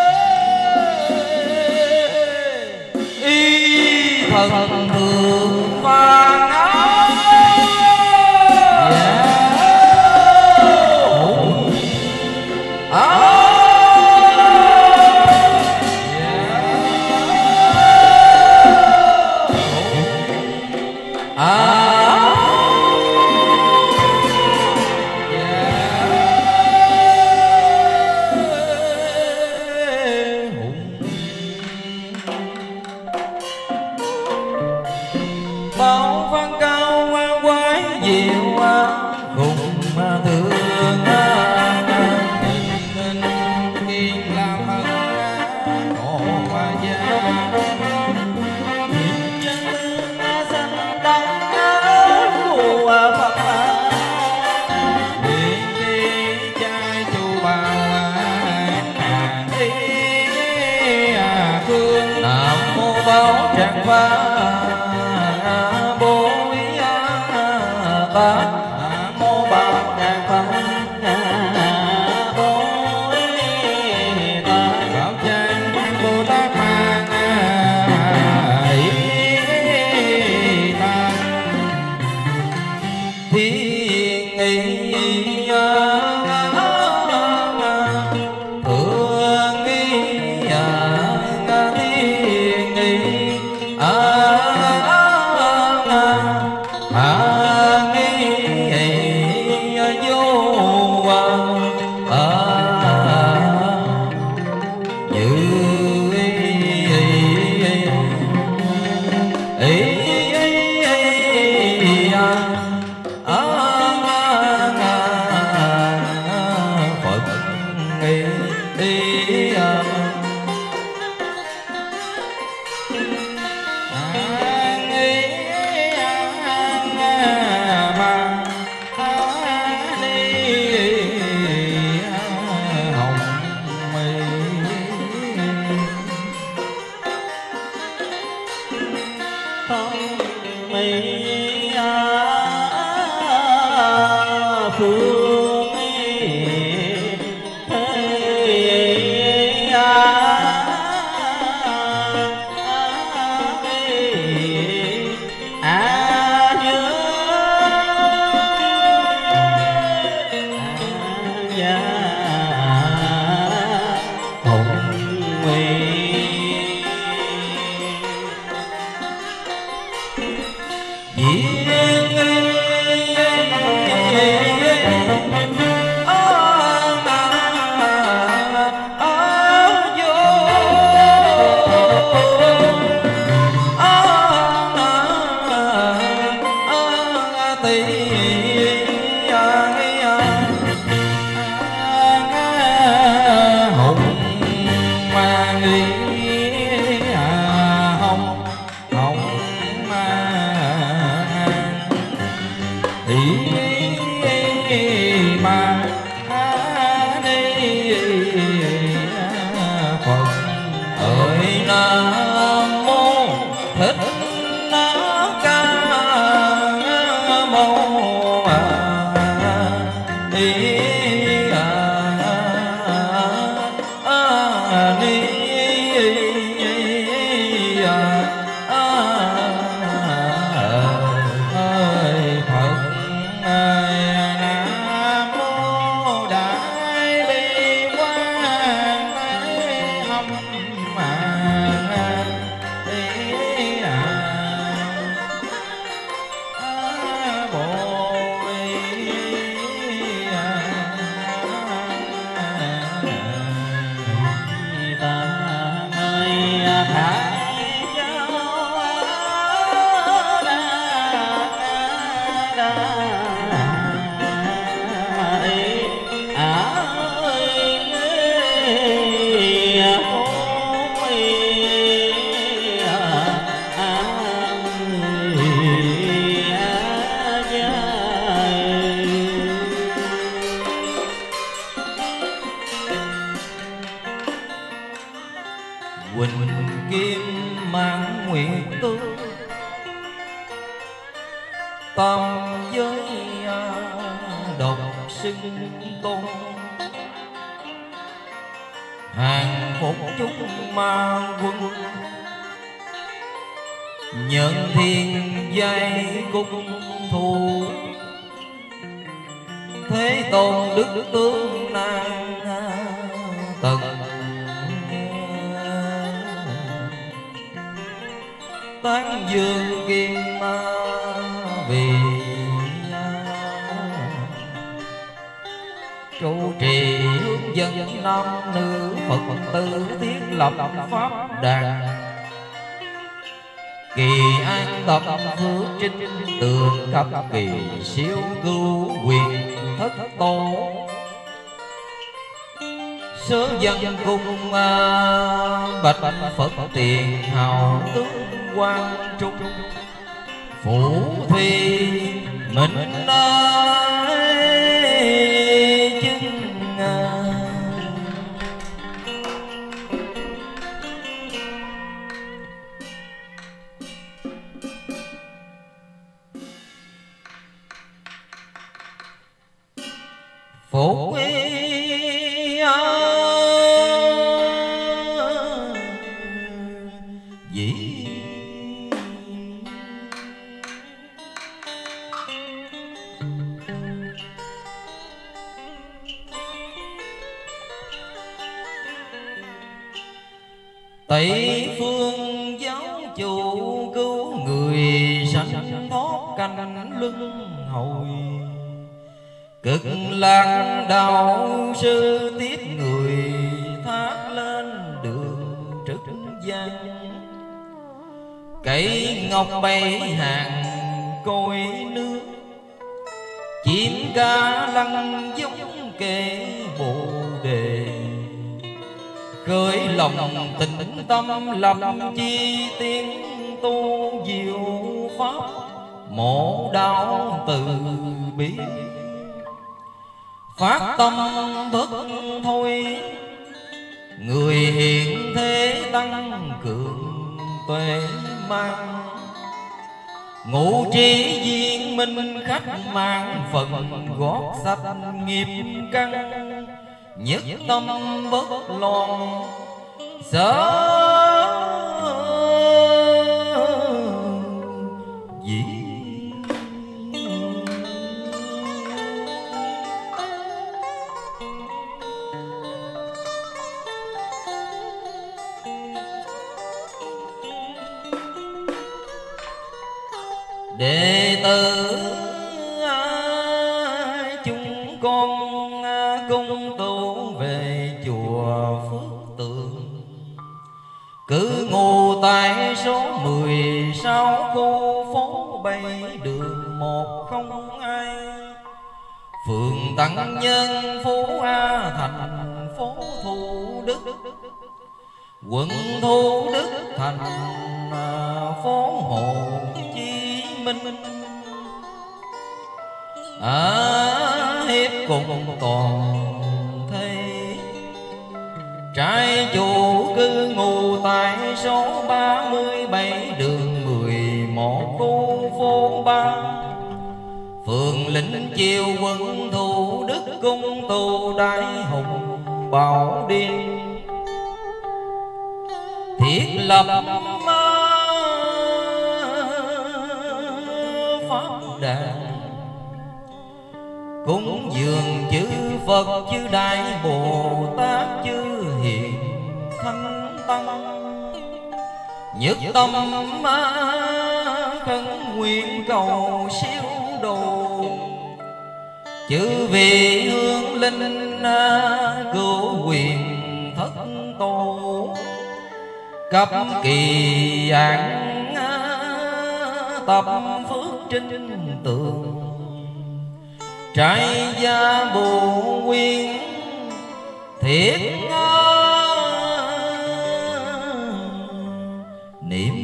y thần thường vàng áo pha bối ta mô ba ngàn pha bối ta bảo trang Bồ Tát ma hỷ ta thiên ý kỳ siêu cứu quyền thất tổ sớ dân cung bạch Phật tiền hào tướng quang trung phủ phi mình chứng Phúc dĩ Tây phương giáo chủ cứu người sanh thoát canh luân hồi. Cực lạc đạo sư tiếp người thác lên đường trực gian. Cây ngọc bay hàng cội nước, chim ca lăng giống kệ bồ đề. Khởi lòng tĩnh tâm lập chi tiếng tu diệu pháp, mộ đạo từ bi. Phát tâm bất thôi, người hiện thế tăng cường tuệ mang. Ngũ trí viên minh khách mang phần gót sạch nghiệp căn. Nhất tâm bất loạn sở dĩ. Đệ tử chúng con cung tu về chùa Phước Tượng, cứ ngụ tại số 16 khu phố 7 đường 102, phường Tăng Nhân, phố A thành phố Thủ Đức, quận Thủ Đức thành phố Hồ Chí Minh. Hiệp cùng toàn thế trai chủ cư ngụ tại số 37 đường 11 khu phố 3, phường Lĩnh Chiều, quận Thủ Đức, cung tù Đại Hùng Bảo Điên. Thiết lập pháp đàn, cúng dường chư Phật, chư Đại Bồ Tát, chư Hiền Thánh Tăng. Nhất tâm khấn nguyện cầu siêu độ, chư vị hương linh cứu quyền thất tổ. Cấp kỳ án tập phước trinh tường, trai gia bồ nguyên thiết niệm.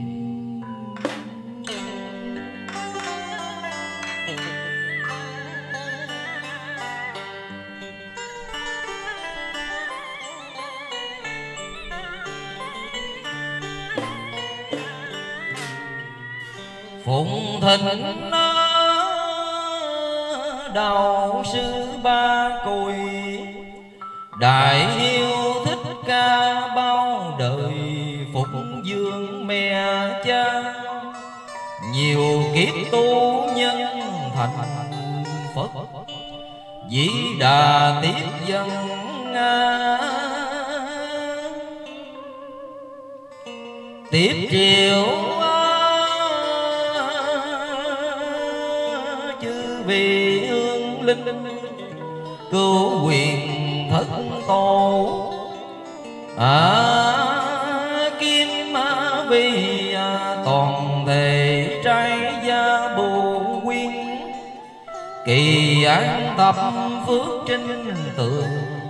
Phụng thịnh đạo sư Ba Cội, Đại Hiếu Thích Ca bao đời phụng dưỡng mẹ cha. Nhiều kiếp tu nhân thành Phật, Dĩ Đà tiếp dân tiếp triều chư vị hương linh cứu quyền thất tổ. Kim vi toàn thể trai gia bồ quyên, kỳ án tập phước trinh tường.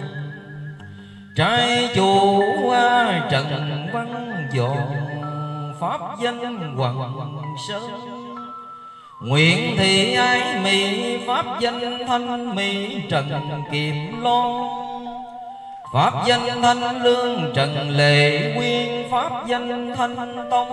Trai chủ Trần Văn Dọn, pháp danh Hoàng Sơn. Nguyện thị ái mỹ, pháp danh Thanh Mỹ Trần Kiệm Loan. Pháp danh Thanh Lương Trần Lệ Quyên, pháp danh Thanh Tông.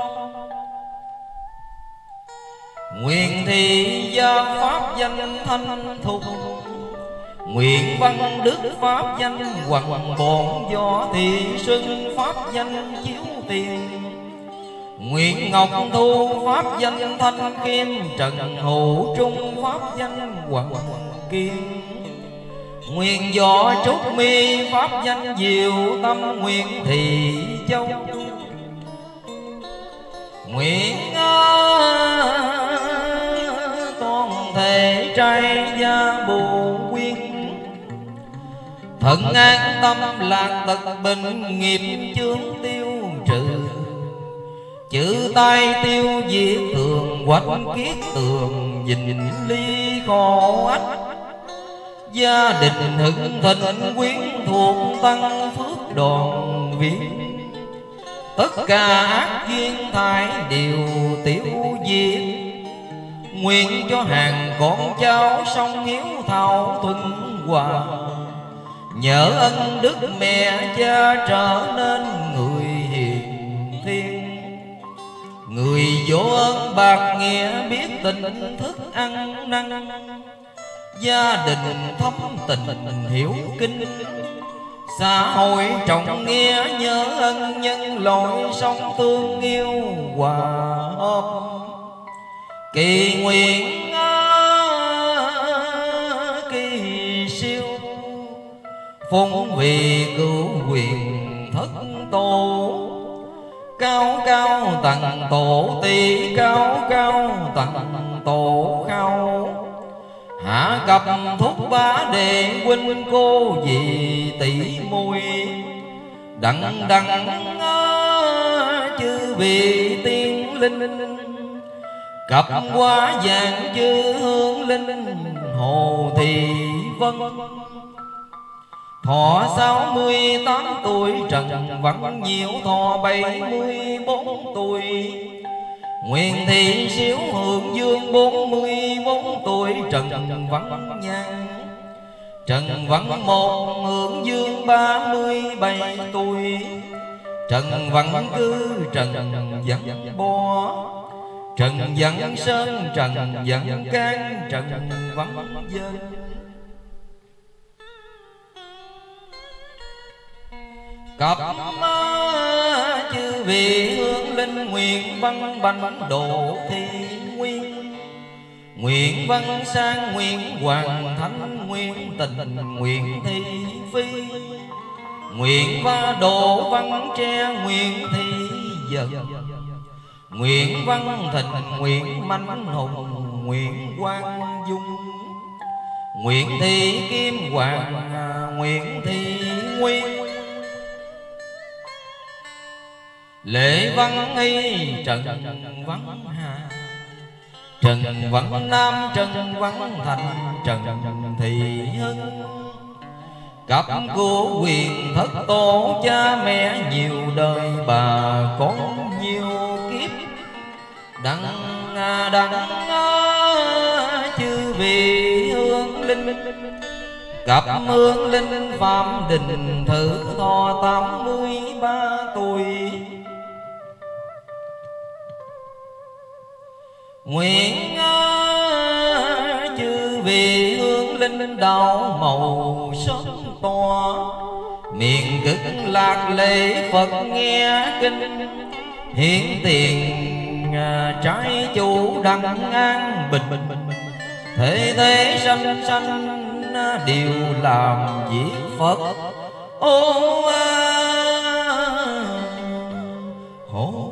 Nguyện thị gia, pháp danh Thanh Thục. Nguyện văn đức pháp danh hoằng bổn do thị xuân pháp danh chiếu tiền. Nguyện ngọc thu pháp danh thanh kim, trần hữu trung pháp danh hoàng kim. Nguyện võ trúc mi pháp danh diệu tâm, nguyện thị châu. Nguyện toàn thể trai gia bồ quyên, thần an tâm lạc tật bệnh nghiệp chướng tiêu trừ. Chữ tay tiêu diệt thường quách kiết tường, dình ly khổ ách. Gia đình hưng thịnh quyến thuộc tăng phước đoàn viên. Tất cả ác duyên thải đều tiêu diệt. Nguyện cho hàng con cháu song hiếu thảo thuận hòa. Nhờ ân đức mẹ cha trở nên người hiền thiên. Người vô ơn bạc nghĩa biết tình thức ăn năn. Gia đình thấm tình hiểu kinh. Xã hội trọng nghĩa nhớ ân nhân lội song thương yêu hòa hợp. Kỳ nguyện kỳ siêu phụng vì cứu quyền thất tổ. Cao cao tầng tổ tỷ, cao cao tầng tổ khao. Hạ cập thúc bá đệ huynh cô dì tỷ muội. Đặng đặng chư vị tiên linh. Cập quá vàng chư hương linh Hồ Thị Vân. Thọ 68 tuổi Trần Văn Nhiễu thọ 74 tuổi. Nguyện Thị Xíu Hưởng Dương 44 tuổi Trần Văn Nhan. Trần Văn Một Hưởng Dương 37 tuổi. Trần Văn Cư Trần Văn Bo. Trần Văn Sơn Trần Văn Can Trần Văn Dân. Cập chư vị hương linh nguyện văn bánh độ thi nguyên. Nguyện văn sang nguyện hoàng thánh nguyện tình nguyện thi phi. Nguyện va độ văn tre nguyện thi dần. Nguyện văn thịnh nguyện manh hùng nguyện quang dung. Nguyện thi kim hoàng nguyện thi nguyên. Lễ văn y Trần Văn Hà. Trần Văn Nam Trần Văn Thành Trần Thị Hưng. Cặp của quyền thất tổ cha mẹ nhiều đời bà con nhiều kiếp. Đặng đặng chư vị hương linh. Cặp hương linh Phạm Đình Thử thọ 83 tuổi. Nguyện chư vị hương linh đạo màu sớm to. Miền cực lạc lễ Phật nghe kinh. Hiển tiền trái chủ đặng an bình. Thế thế sanh sanh đều làm việc Phật. Ô hô.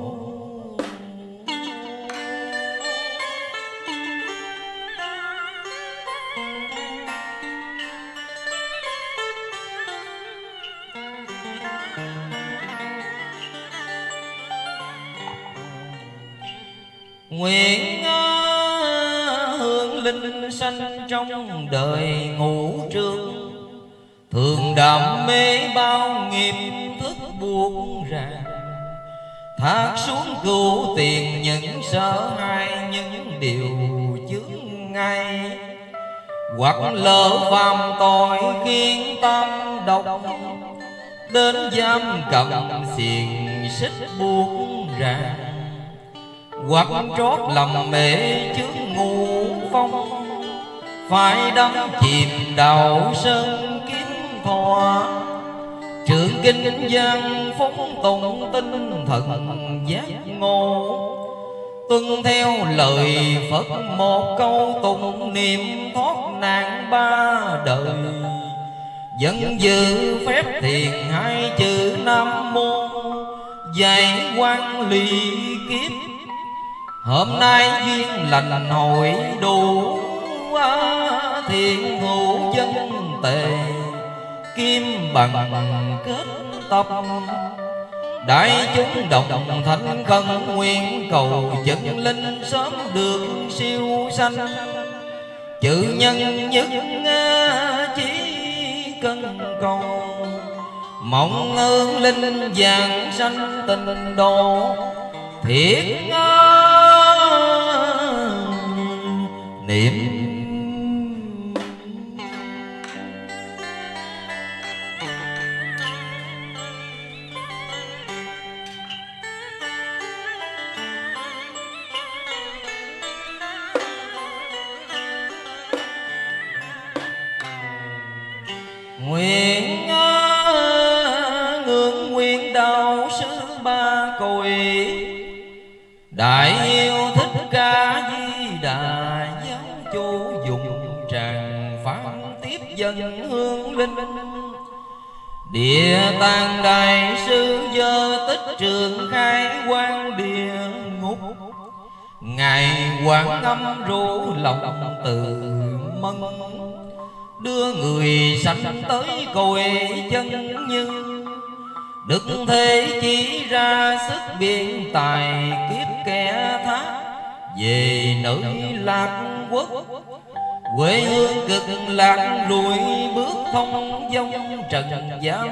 Nguyện hương linh sanh trong đời ngũ trường. Thường đam mê bao nghiệp thức buông ràng. Thác xuống cứu tiền những sợ hãi những điều chướng ngay. Hoặc lỡ phạm tội khiến tâm độc. Đến giam cầm xiềng xích buông ràng. Hoặc trót lầm mê chướng ngũ phong. phải đắm chìm đạo sơn kiếm thọ. Trượng kinh văn phóng tụng tinh thần giác ngộ, tuân theo lời Phật một câu tụng niệm thoát nạn ba đời. Vẫn giữ phép thiền hai chữ Nam Mô, dạy quan ly kiếp. Hôm nay duyên lành hội đủ, thiện hữu dân tề kim bằng kết tập. Đại chúng đồng thánh khẩn nguyện cầu chân linh sớm được siêu sanh. Chữ nhân nhất chỉ cần cầu, mong ơn linh vàng sanh tình độ. Thiết niệm nguyện ngưỡng nguyện đạo sư ba cội. Đại yêu Thích Ca Di Đà giáo chủ dùng tràng phán tiếp dân hương linh. Địa tạng đại sư Dơ Tích Trường khai quan địa ngục. Ngài Quán Âm rủ lòng từ mân, đưa người sanh tới cội chân như. Đức Thế chỉ ra sức biện tài kiếp kẻ thác, về nơi Lạc Quốc quê hương cực lạc lùi bước thông dông trần gian.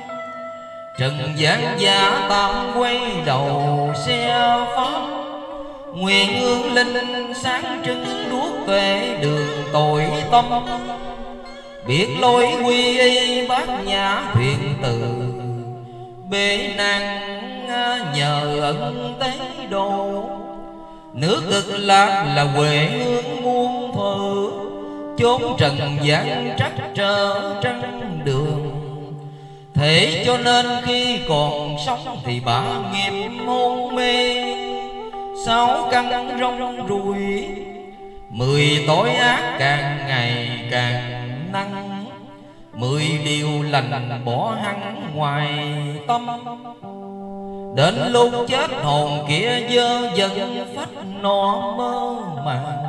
Trần gian giả tạm quay đầu xe pháp, nguyện hương linh sáng trưng đuốc tuệ đường tội tâm. Biết lối quy y bát nhã thuyền từ, bế nàng nhờ ân tế độ. Nước cực lạc là quê hương muôn thờ, chốn trần gian trắc trở trăng đường. Thế cho nên khi còn sống thì bả nghiệp hôn mê. 6 căn rong ruổi, 10 tội ác càng ngày càng năng. 10 điều lành bỏ hẳn ngoài tâm. Đến lúc chết hồn kia dơ dần phách nọ mơ màng.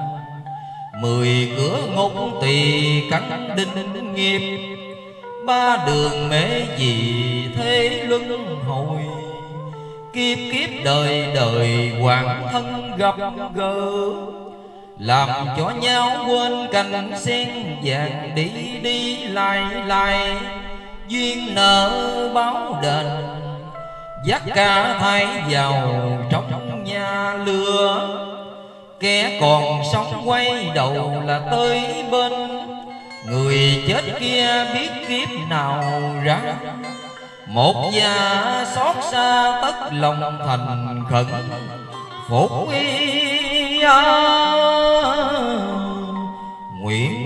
10 cửa ngục tùy cắn đinh nghiệp. 3 đường mê gì thế luân hồi. Kiếp kiếp đời đời hoàng thân gặp gỡ, làm cho nhau quên cành sen vàng đi đi lại lại. Duyên nợ báo đền, dắt cả thai vào trong nhà lửa. Kẻ còn sống quay đầu là tới bên, người chết kia biết kiếp nào ra. Một gia xót xa tất lòng thành khẩn, phục y nguyện.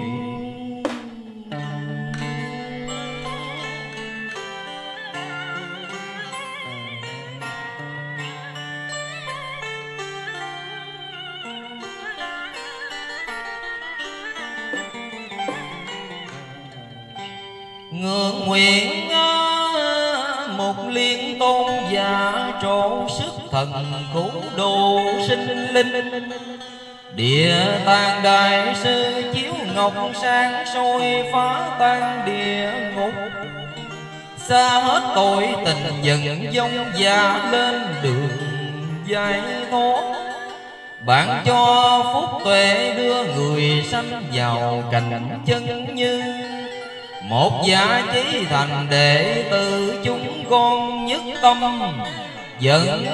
Ngưỡng nguyện một liên tôn giả trổ sức thần cứu độ sinh linh. Địa tạng đại sư chiếu ngọc sáng soi phá tan địa ngục. Xa hết tội tình dần dông giả lên đường giải thoát. Bạn cho phúc tuệ đưa người sanh vào cảnh chân như. Một giả chí thành đệ tử chúng con nhất tâm dẫn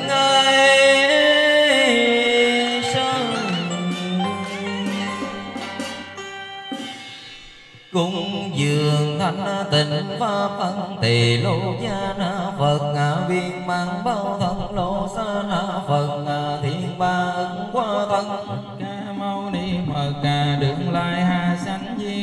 sơn. Cung dường thanh tịnh pháp ân tỳ lô gia na Phật viên mang bao thân lô sa na Phật thiên ba ân qua thân. Ca mâu ni Phật đường lai ha sanh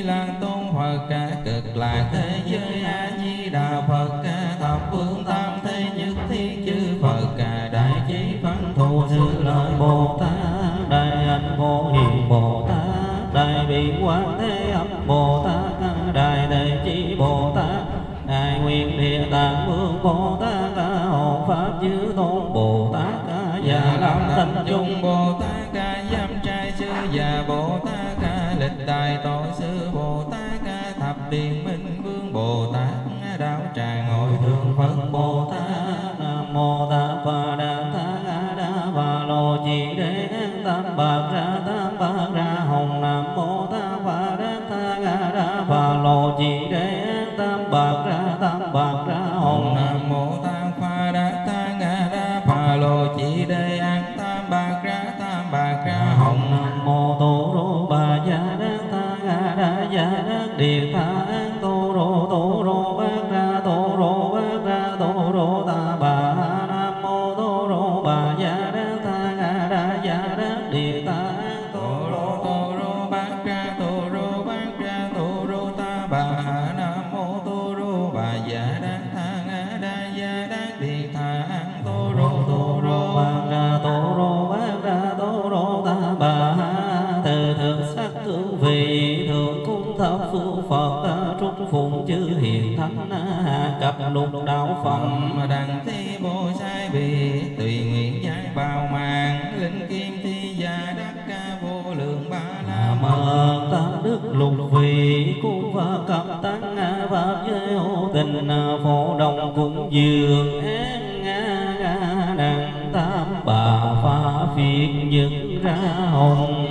Lan Tôn Phật ca cực lạc thế giới A Di Đà Phật ca thập phương tam thế nhất thiết chư Phật ca đại chí văn thù sư lợi Bồ Tát, đại hạnh vô hiền Bồ Tát, đại bi quán thế âm Bồ Tát, đại thế chí Bồ Tát, đại nguyện địa tạng vương Bồ Tát, hộ pháp chư tôn Bồ Tát, già lam thanh chung Bồ Tát, giám trai sư già Bồ Tát, lịch đại tổ sư Bồ Tát, thập điện minh vương Bồ Tát, đạo tràng ngồi thượng Phật Bồ Tát. Nam mô Tát Phật Đà Tát Đa Bà Lô Chỉ Đế Tam Bạc Ra Tam Bạc Ra Hồng. Nam mô Tát Phật Đà Đa Bà Lô Chỉ Đế Tam Bạc Ra Tam Bạc Ra Hồng. Nam mô Tát Phật Đà Bà Lô Chỉ Đế Tam Bạc Ra Tam Bạc Ra Hồng. Nam mô Tô Rô Bà Gia Đa Gia Đa Địa Tha Tô Rô Bát Ra Tô Rô Bát Ra Tô Rô Ta Bà. Nam mô Tô Rô Bà Gia Đa Gia Đa Địa Tha Tô Rô Bát Ra Tô Rô Bát Ra Tô Rô Ta Bà. Nam mô Tô Rô Bà Gia Đa Gia Đa Địa Tha Tô Rô Bát Ra Tô Rô Bát Ra Tô Rô Ta Bà. Từ thượng sắc tướng vị thượng cung thập phương Phật, trúc phụng chư hiền thánh cập lục đạo phẩm. Đặng thi bồ sai bị tùy nguyện giải bào mạng, linh kim thi gia đắc ca vô lượng ba la mật. Tam đức lục vị cung và cập tăng pháp giới hữu tình, phổ đồng cung dường án đặng tam bà phá phiệt dứt ra hồng.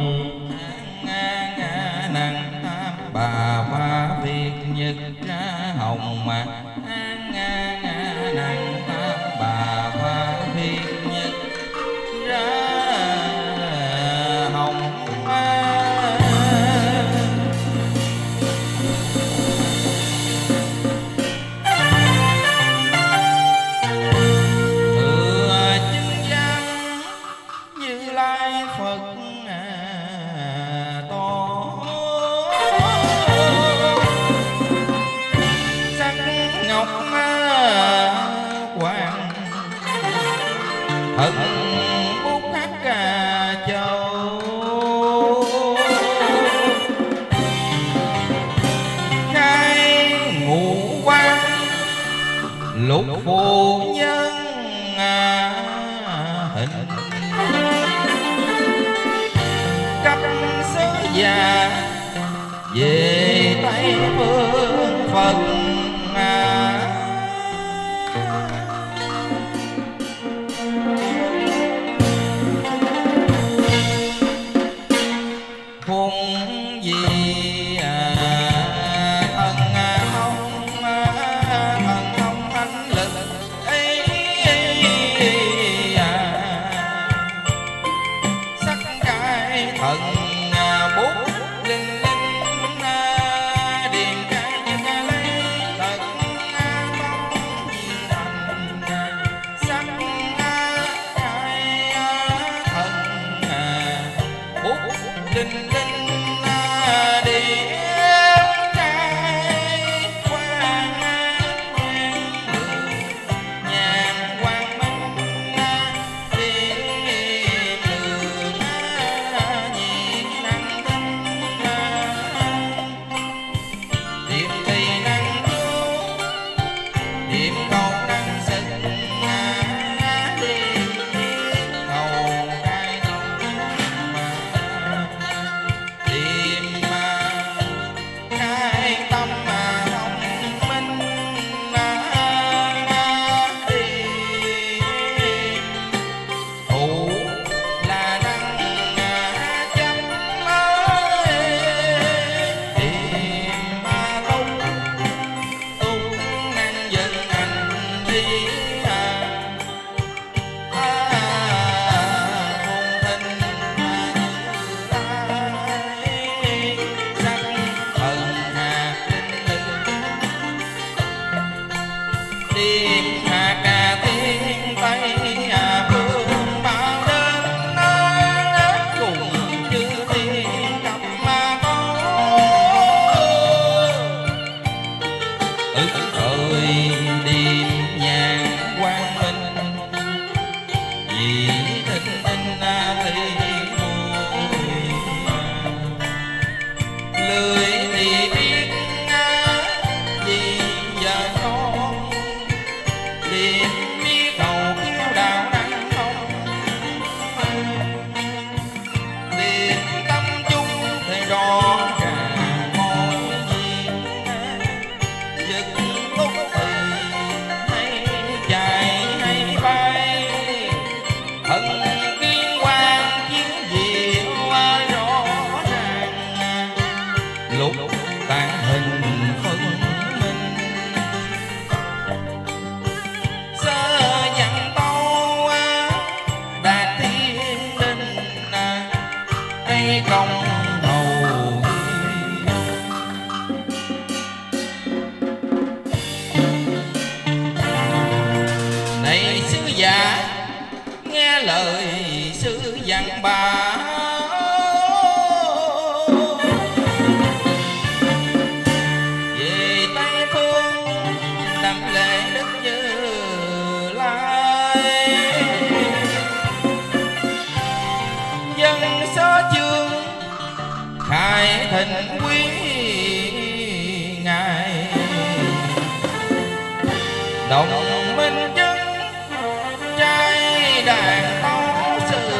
Năng tam bà phá phiệt nhật ra hồng. Mà năng tam bà phá phiệt nhật ra hồng. Thừa chứng giám Như Lai Phật Quang Thần Bút Hắc Ca Châu, khai ngũ quan lục phụ nhân hình, cấp sứ già về Tây Phương Phật. Phụng gì thần thông thánh lực ấy, sắc cái thần bút linh linh điền cái nhân lấy thật tông gì thành, sắc cái thần bút linh linh ơi đêm nhàn quang minh vì thinh tinh thì mùi lười thì biết vì giờ con liền biết cầu kêu đạo năng không liền tâm chung thì rõ ràng mọi việc giật út thì hay chạy hay bay thần kiên quan chiến diệu rõ ràng lục tàn hình phân minh sơ dặn tâu đạt thiên đình hay công hầu này sứ giả nghe lời sư dặn bà về Tây Phương đảnh lễ Đức Như Lai dân số chương khai thịnh quý ngài đồng minh chân trai đàn tấu sự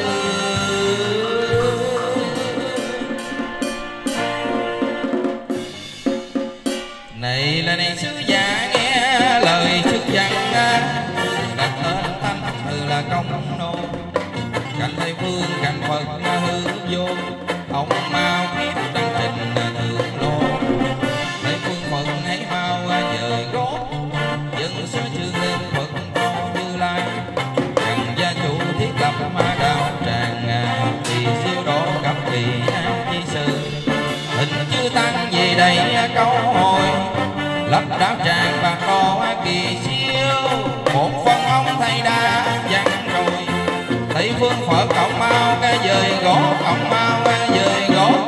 này là này sứ giả nghe lời sư dặn đặt tên thanh là công nô cạnh Tây Phương cạnh Phật hướng vô ông mau kiếp đăng trình thượng lô Tây Phương Phật hãy mau dời gót dân số chương lên Phật con Như Lai cần gia chủ thiết lập ma đạo tràng thì siêu độ cấp kỳ an chi sự hình chư tăng về đây câu hồi lắp đảo tràng bạc đỏ kỳ siêu một phần ông thầy đã dặn rồi Tây Phương Phật ông mau cái dời gót ông mau cái dời gót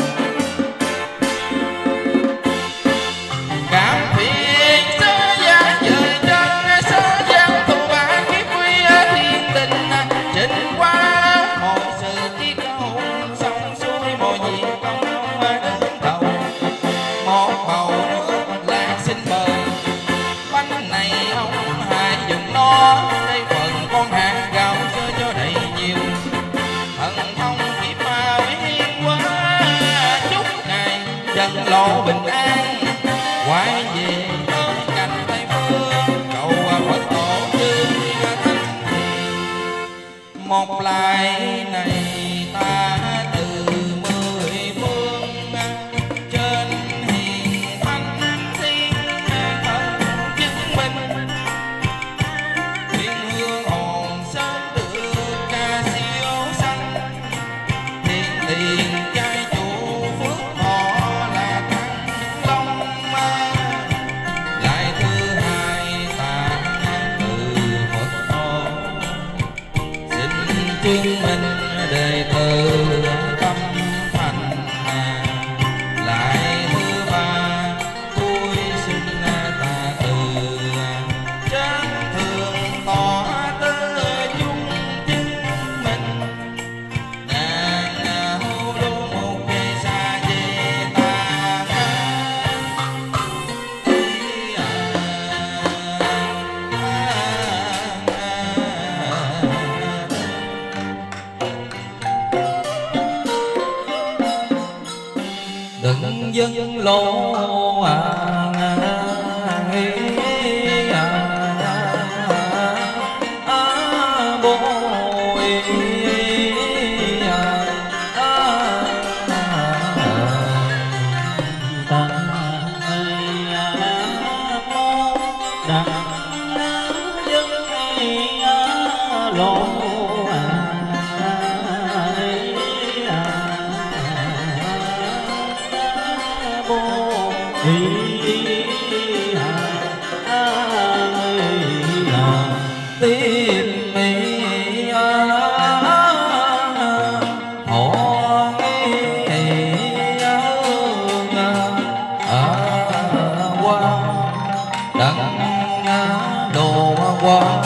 cảm phiền sơ giá dời chân sơ gian thu ba kiếp quy thiên tình trình qua mọi sự tiết câu xong xuôi mọi việc công ông đứng đầu một bầu nước lạc xin mời bánh này ông hai dùng nó đây phần con hạt gạo cho đầy nhiều thần thông kiếp ma hiên quá chúc ngài dân lộ bình an quay về tới cạnh Tây Phương cầu Phật tổ chư thánh một lại này ta từ mười phương trên hiền thánh thiên thần chứng minh thiên hương hồn sớm được ca siêu sanh thiên tiền trai chủ phước thọ là thăng long lại thứ hai ta từ Phật thọ xin chứng minh đệ tử tâm thành lại thứ ba tôi xin ta từ chân thường tỏ tư chung chứng minh ngàn hô đô một cây xa về ta đừng dân lô tìm mi họ qua qua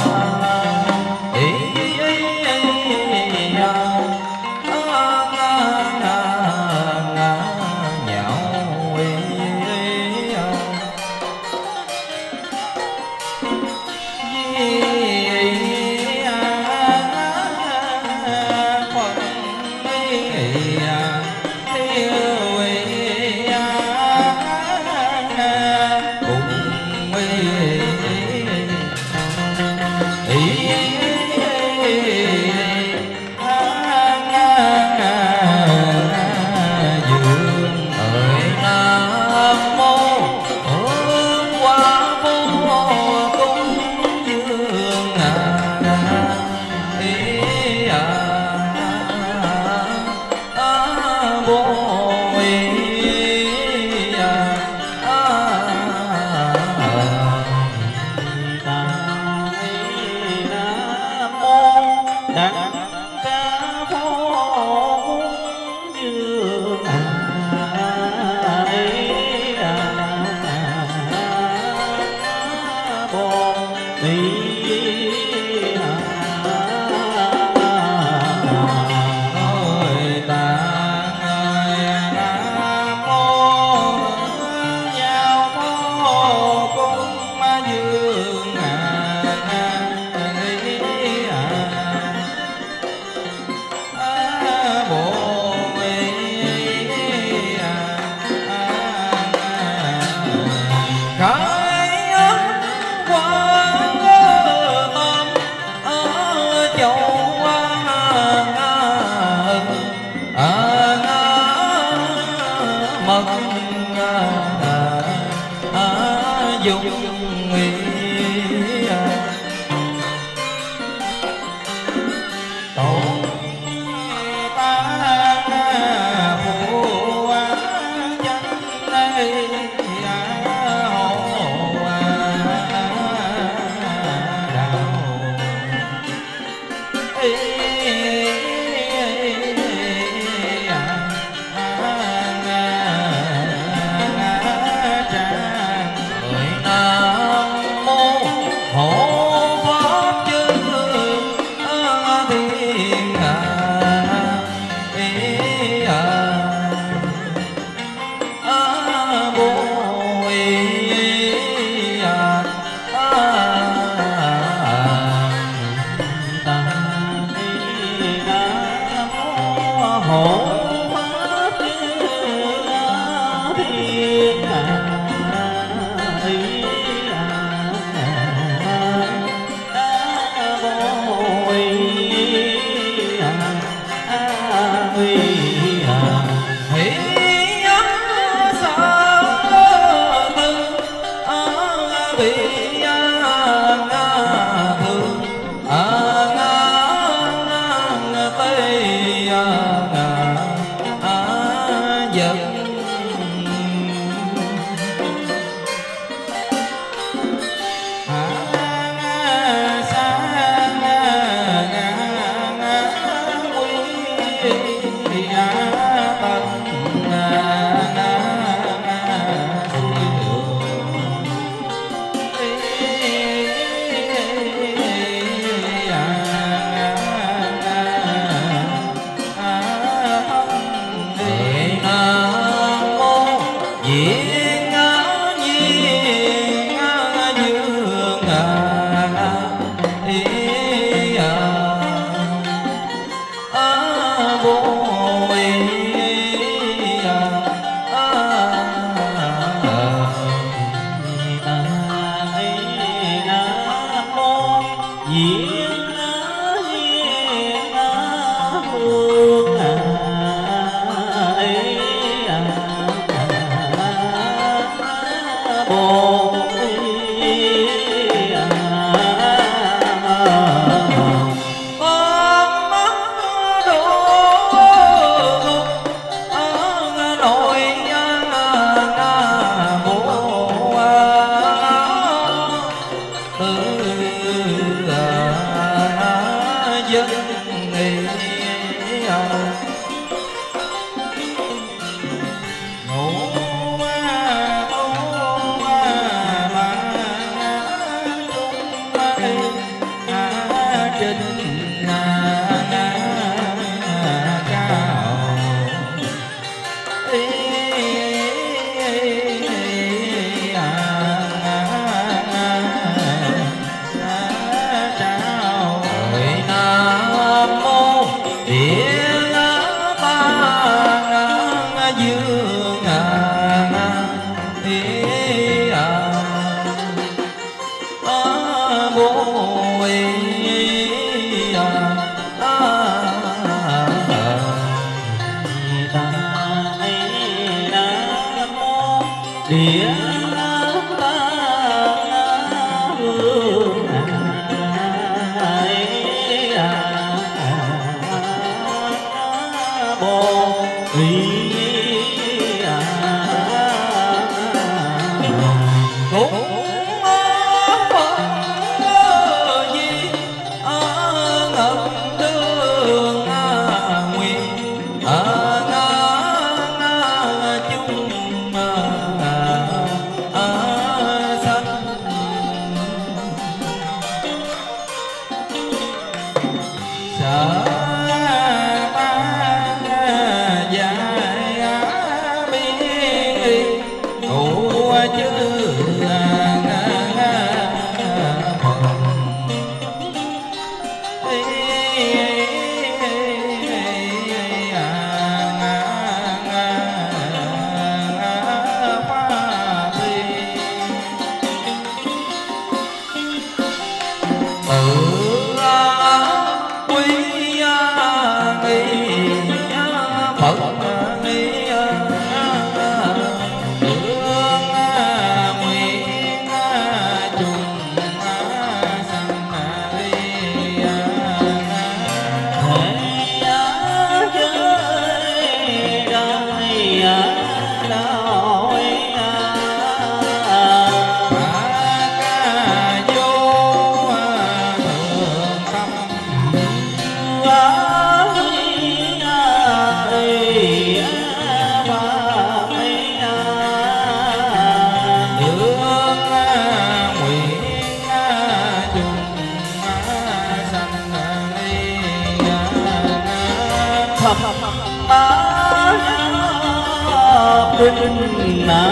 đinh na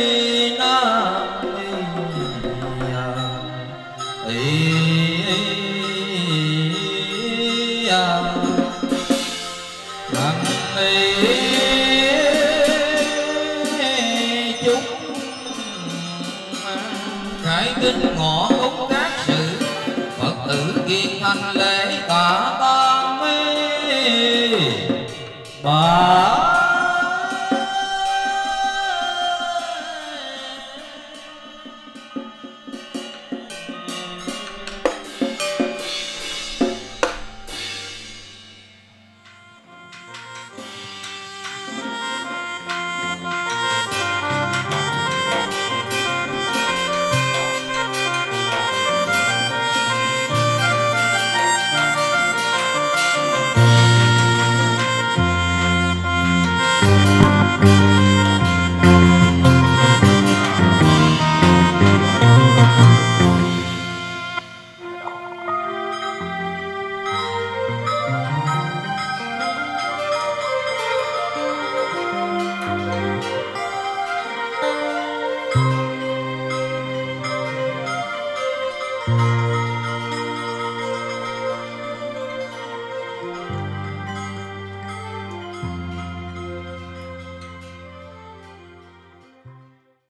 Ý